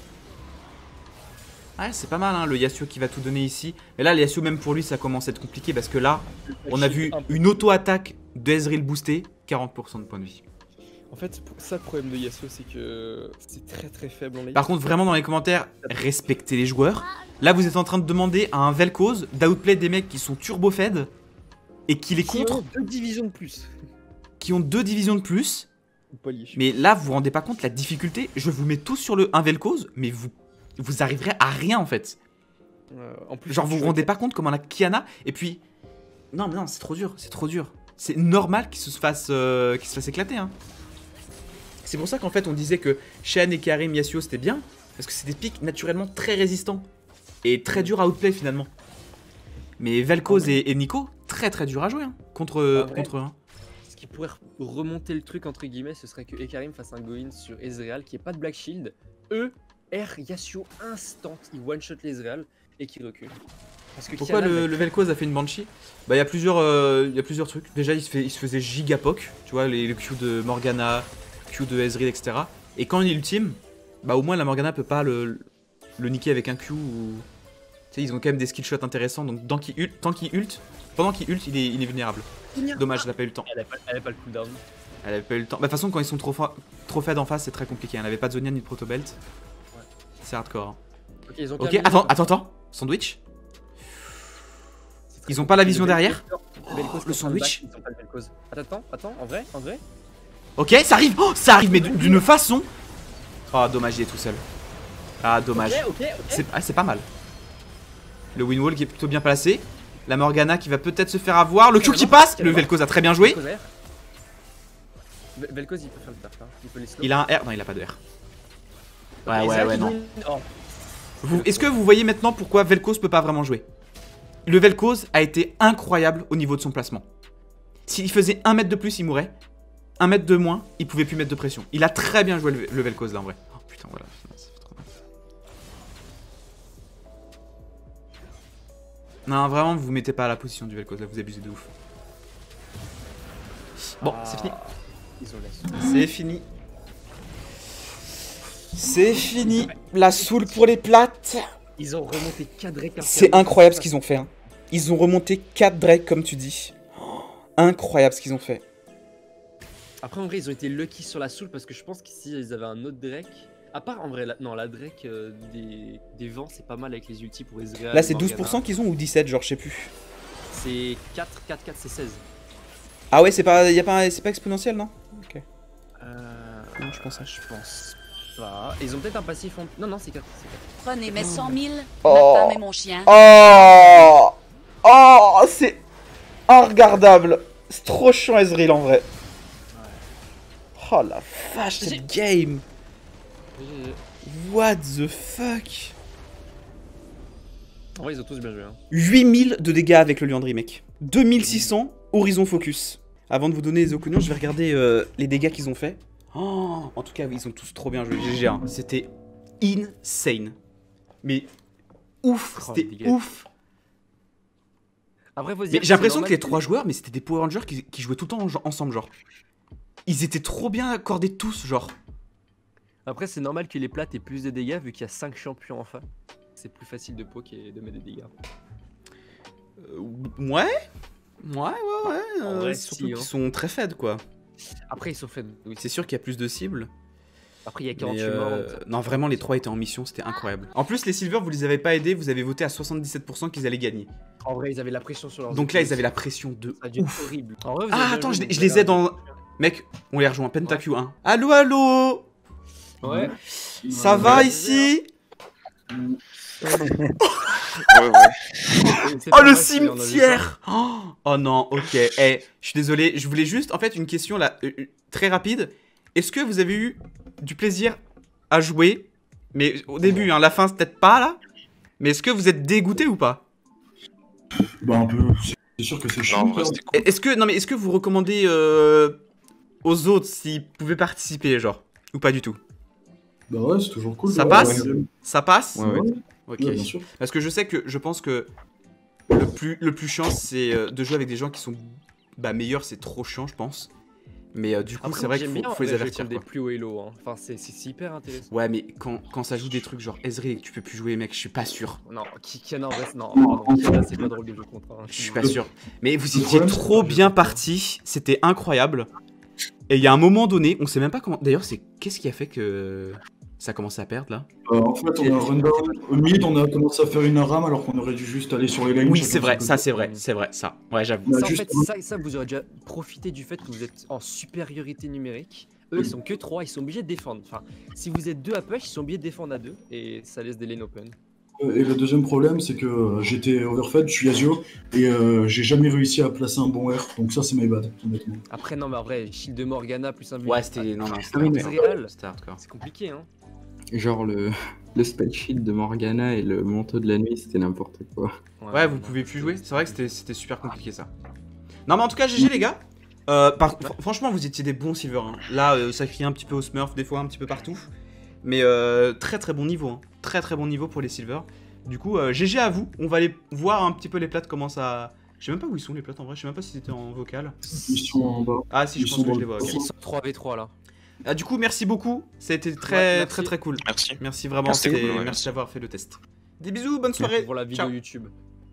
Ouais c'est pas mal hein, le Yasuo qui va tout donner ici. Mais là le Yasuo même pour lui ça commence à être compliqué parce que là on a vu une auto-attaque de Ezreal boostée, quarante pour cent de points de vie. En fait ça le problème de Yasuo c'est que c'est très très faible en lane. Par contre vraiment dans les commentaires, respectez les joueurs. Là vous êtes en train de demander à un Vel'Koz d'outplay des mecs qui sont turbo fed et qui les qui contre. ont deux divisions de plus. Qui ont deux divisions de plus. Polish. Mais là vous vous rendez pas compte la difficulté. Je vous mets tous sur le un Vel'Koz, mais vous... Vous arriverez à rien en fait. Euh, en plus, genre vous vous rendez pas compte comment la Kiana. Et puis. Non mais non c'est trop dur, c'est trop dur. C'est normal qu'il se fasse euh, qu'il se fasse éclater hein. C'est pour ça qu'en fait on disait que Shen et Karim Yasuo c'était bien. Parce que c'est des pics naturellement très résistants. Et très dur à outplay finalement. Mais Vel'Koz ouais. et, et Nico, très très dur à jouer hein, contre, ah, contre un. Ce qui pourrait remonter le truc entre guillemets, ce serait que Ekarim fasse un go-in sur Ezreal qui est pas de Black Shield. Eux R Yasuo instant, il one shot les Ezreal et qui recule. Parce que pourquoi Kiana, le, le Vel'Koz a fait une Banshee? Bah il y a plusieurs euh, il y a plusieurs trucs. Déjà il se, fait, il se faisait giga poke, tu vois les, le Q de Morgana, Q de Ezreal et cetera. Et quand il ultime, bah au moins la Morgana peut pas le, le niquer avec un Q ou... Tu sais ils ont quand même des skill shots intéressants donc tant qu'il ult, tant qu'il ult, pendant qu'il ult il est, il est vulnérable. Dommage elle a pas eu le temps. Elle avait pas, elle avait pas le cooldown. Elle avait pas eu le temps. Bah de toute façon quand ils sont trop, trop fed en face c'est très compliqué. Elle avait pas de Zonia ni de Protobelt. C'est hardcore. Hein. Ok, ils ont ok, attends, attends, attends. Sandwich. Ils ont pas la vision derrière. Oh, le sandwich. Ils ont pas le Vel'Koz. Attends, attends, en vrai, en vrai. Ok, ça arrive. Oh, ça arrive, mais d'une façon. Oh, dommage, il est tout seul. Ah, dommage. Ok, ok, ok. C'est ah, pas mal. Le Winwall qui est plutôt bien placé. La Morgana qui va peut-être se faire avoir. Le Q qui passe. Le Vel'Koz a très bien joué. Vel'Koz il peut faire le taf. Il peut les slow. Il a un R. Non, il a pas de R. Ouais, ouais, ouais, non. Oh. Est-ce que vous voyez maintenant pourquoi Vel'Koz peut pas vraiment jouer? Le Vel'Koz a été incroyable au niveau de son placement. S'il faisait un mètre de plus, il mourrait. Un mètre de moins, il pouvait plus mettre de pression. Il a très bien joué le, le Vel'Koz là en vrai. Oh putain, voilà. Ça fait trop mal. Non, vraiment, vous vous mettez pas à la position du Vel'Koz là, vous abusez de ouf. Bon, ah, c'est fini. C'est fini. C'est fini, la soul pour les plates. Ils ont remonté quatre Drake. C'est incroyable ce qu'ils ont fait. Hein. Ils ont remonté quatre Drake comme tu dis. Oh, incroyable ce qu'ils ont fait. Après en vrai ils ont été lucky sur la soul parce que je pense qu'ici ils avaient un autre Drake. À part en vrai, la, non la Drake euh, des, des vents c'est pas mal avec les ultis pour Ezreal. Là c'est douze pour cent qu'ils ont ou dix-sept genre je sais plus. C'est quatre, quatre, quatre, c'est seize. Ah ouais c'est pas, y a pas, c'est pas exponentiel non? Ok. Euh... Non je pense. Je pense. Voilà. Ils ont peut-être un passif en... Non, non, c'est quatre. Prenez mes cent mille, oh. ma femme et mon chien. Oh, oh c'est regardable. C'est trop chiant Ezreal en vrai. Ouais. Oh la vache, cette game. What the fuck. En vrai, ils ont tous bien joué. Hein. huit mille de dégâts avec le Liandry, mec. deux mille six cents, Horizon Focus. Avant de vous donner les opinions, je vais regarder euh, les dégâts qu'ils ont fait. Oh, en tout cas, oui, ils ont tous trop bien joué. G G, hein. C'était insane. Mais ouf, oh, c'était ouf. Après, mais j'ai l'impression que les trois joueurs, mais c'était des Power Rangers qui, qui jouaient tout le temps en, ensemble, genre. Ils étaient trop bien accordés tous, genre. Après, c'est normal que les plates aient plus de dégâts vu qu'il y a cinq champions en fin. C'est plus facile de poke et de mettre des dégâts. Euh, ouais. Ouais, ouais, ouais. Euh, vrai, surtout si, qu'ils hein. sont très faibles, quoi. Après, ils sont faibles. Oui. C'est sûr qu'il y a plus de cibles. Après, il y a quarante-huit euh... morts. Non, vraiment, les trois étaient en mission, c'était incroyable. En plus, les Silver, vous les avez pas aidés, vous avez voté à soixante-dix-sept pour cent qu'ils allaient gagner. En vrai, ils avaient la pression sur leur. Donc là, ils avaient la pression de ouf. Horrible. En vrai, vous ah, attends, je, je les aide en. Mec, on les rejoint, Pentakill un. Allo, allo. Ouais. Ça va ici? Ouais, ouais. C'est Oh, pas le facile, on a vu ça. cimetière. Oh, oh non, ok. Eh, je suis désolé, je voulais juste, en fait, une question là, euh, très rapide. Est-ce que vous avez eu du plaisir à jouer? Mais au début, hein, la fin, c'est peut-être pas là. Mais est-ce que vous êtes dégoûté ou pas? Bah un peu, c'est sûr que c'est Non, chiant. en vrai, quoi. c'était cool. Est-ce que, non mais est-ce que vous recommandez euh, aux autres s'ils pouvaient participer, genre? Ou pas du tout? Bah ouais, c'est toujours cool. Ça ouais, passe ouais, ouais. Ça passe? Ouais, ouais, Ok. ouais, bien sûr. Parce que je sais que, je pense que le plus, le plus chiant, c'est euh, de jouer avec des gens qui sont bah, meilleurs, c'est trop chiant, je pense. Mais euh, du coup, Après, c'est vrai j'aime qu'il faut, bien, faut en les vrai, jouer avertir. contre des Quoi. plus haut elo. Hein. Enfin, c'est c'est hyper intéressant. Ouais, mais quand, quand ça joue des trucs genre Ezreal et que tu peux plus jouer, mec, je suis pas sûr. Non, Ki- Kiana en vrai, c'est- non, pardon, Kiana c'est pas drôle de jouer contre. Hein. Je suis pas sûr. Mais vous Le étiez problème, trop c'est- bien partis, c'était incroyable. Et il y a un moment donné, on sait même pas comment. D'ailleurs, c'est qu'est-ce qui a fait que ça a commencé à perdre là? Euh, en fait, on a run down au mid, on a commencé à faire une rame alors qu'on aurait dû juste aller sur les lanes. Oui, chacun c'est de vrai, son ça côté. c'est vrai, c'est vrai, ça. Ouais, j'avoue. Bah, Ça, en juste- fait, ça, ça, vous aurez déjà profité du fait que vous êtes en supériorité numérique. Eux, ils sont que trois, ils sont obligés de défendre. Enfin, si vous êtes deux à push, ils sont obligés de défendre à deux. Et ça laisse des lanes open. Euh, Et le deuxième problème, c'est que euh, j'étais overfed, je suis Asio, et euh, j'ai jamais réussi à placer un bon R, donc ça c'est my bad, honnêtement. Après, non, mais en vrai, shield de Morgana plus un Ouais, c'était. Non, non, c'était Ah oui, mais- hardcore. C'était hardcore. C'est compliqué, hein. Genre le, le spell shield de Morgana et le manteau de la nuit, c'était n'importe quoi. Ouais, vous pouvez plus jouer. C'est vrai que c'était- c'était super compliqué ça. Non, mais en tout cas, G G les gars. Euh, par- fr- franchement, vous étiez des bons silver. Hein. Là, euh, ça crie un petit peu au smurf, des fois un petit peu partout. Mais euh, très très bon niveau. Hein. Très très bon niveau pour les silver. Du coup, euh, G G à vous. On va aller voir un petit peu les plates, comment ça. Je sais même pas où ils sont les plates en vrai. Je sais même pas si c'était en vocal. Ils sont en bas. Ah, si, je Ils pense sont que dans je le- les vois. ok. Ils sont trois v trois là. Ah, du coup, merci beaucoup. Ça a été très Ouais, merci. très très cool. Merci. Merci vraiment. Merci, c'était- cool, ouais, merci merci. d'avoir fait le test. Des bisous, bonne soirée. Pour la vidéo Ciao. YouTube.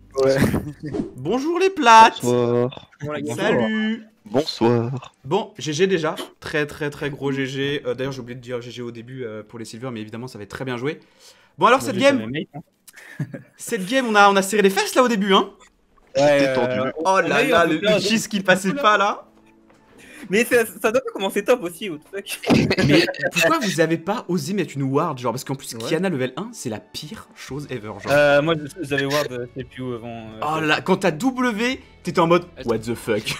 Bonjour les plates. Bonsoir. Salut. Bonsoir. Bon, G G déjà, très très très gros G G. Euh, D'ailleurs j'ai oublié de dire G G au début euh, pour les silver, mais évidemment ça va être très bien joué. Bon alors cette game, cette game on a, on a serré les fesses là au début hein. C'était tendu. Oh là a eu là, un le, peu le peur. cheese qui passait pas là. Mais ça, ça doit pas commencer top aussi, ou fuck. Mais pourquoi vous avez pas osé mettre une ward genre, parce qu'en plus Ouais. Kiana level un c'est la pire chose ever genre. Euh, moi, j'avais Ward euh, C P U avant. euh, Oh là, quand t'as W, t'étais en mode what the fuck.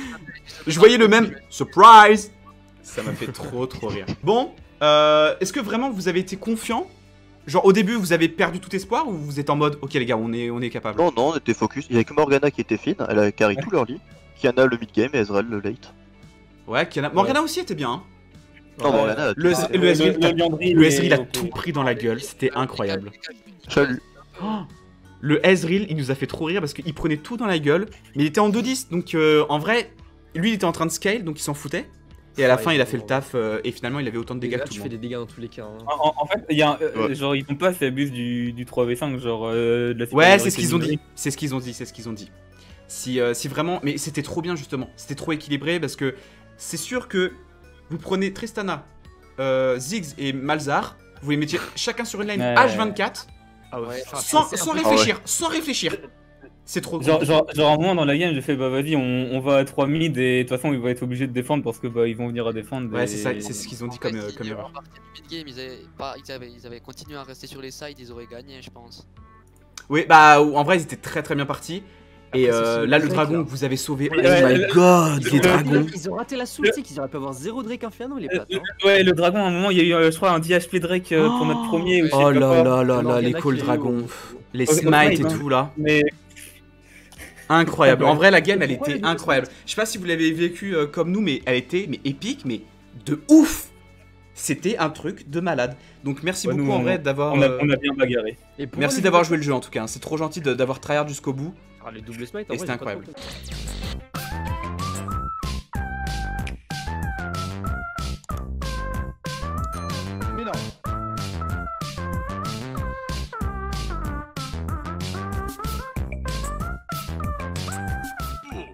Je voyais le même surprise. Ça m'a fait trop trop rire. Bon, euh, est-ce que vraiment vous avez été confiant? Genre au début vous avez perdu tout espoir ou vous êtes en mode ok les gars on est, on est capable? Non, non, on était focus. Il y avait que Morgana qui était fine, elle a carry tout leur lit. Kiana le mid game et Ezreal le late. Ouais, Kiana... Morgana aussi était bien. Hein. Non, Ouais. Morgana a tout Le, fait. le Ezreal, le Liandry, le mais Ezreal a ok. tout pris dans la gueule, c'était incroyable. Seul. Oh, le Ezreal il nous a fait trop rire parce qu'il prenait tout dans la gueule, mais il était en deux dix donc euh, en vrai, lui il était en train de scale donc il s'en foutait. Et à la Ouais, fin il a fait le bon. taf euh, et finalement il avait autant de dégâts Là, que tout tu le fais monde. des dégâts dans tous les cas. Hein. En, en fait, il y a un, euh, Ouais. genre, ils font pas, c'est abuse du, du trois v cinq, genre euh, de la Ouais, supériorité c'est ce qu'ils ont dit. numérique. C'est ce qu'ils ont dit. C'est ce qu'ils ont dit. Si, euh, si vraiment, mais c'était trop bien justement. C'était trop équilibré parce que c'est sûr que vous prenez Tristana, euh, Ziggs et Malzahar, vous les mettiez chacun sur une line Ouais. H vingt-quatre Ah ouais. Enfin, sans, c'est- sans c'est- réfléchir, sans réfléchir. C'est trop. Genre, compliqué. genre, genre, à un moment dans la game, j'ai fait bah vas-y, on, on va à trois mid et de toute façon, ils vont être obligés de défendre parce que bah ils vont venir à défendre. Ouais, et- c'est ça. C'est ce qu'ils ont dit En fait, comme, euh, s'ils comme erreur. repartaient du mid-game, ils avaient, pas, ils, avaient, ils avaient continué à rester sur les sides, ils auraient gagné, je pense. Oui, bah en vrai ils étaient très très bien partis. Et Après, c'est euh, aussi là le le Drake, dragon là. que vous avez sauvé. Oh Ouais, my le- god, les le- dragons. Ils ont raté la soul, tu sais qu'ils auraient pu avoir zéro Drake Inferno, les plates. Hein. Ouais, le dragon, à un moment, il y a eu, euh, je crois, un D H P Drake euh, pour notre premier. ou je sais Oh pas là quoi. là là là, Morgana les qui call est dragons, au- les au- au smites et smite, hein. tout là. Mais Incroyable. En vrai, la game, elle Pourquoi était les deux incroyable. Je sais pas si vous l'avez vécu euh, comme nous, mais elle était mais épique, mais de ouf. C'était un truc de malade. Donc merci Ouais, beaucoup nous, en on- vrai d'avoir. on a, euh, on a bien bagarré. Et pour Merci les d'avoir doubles- joué le jeu en tout cas. C'est trop gentil de- d'avoir tryhard jusqu'au bout. Ah, les doubles smites, en Et vrai, c'était j'ai pas trop incroyable. compris.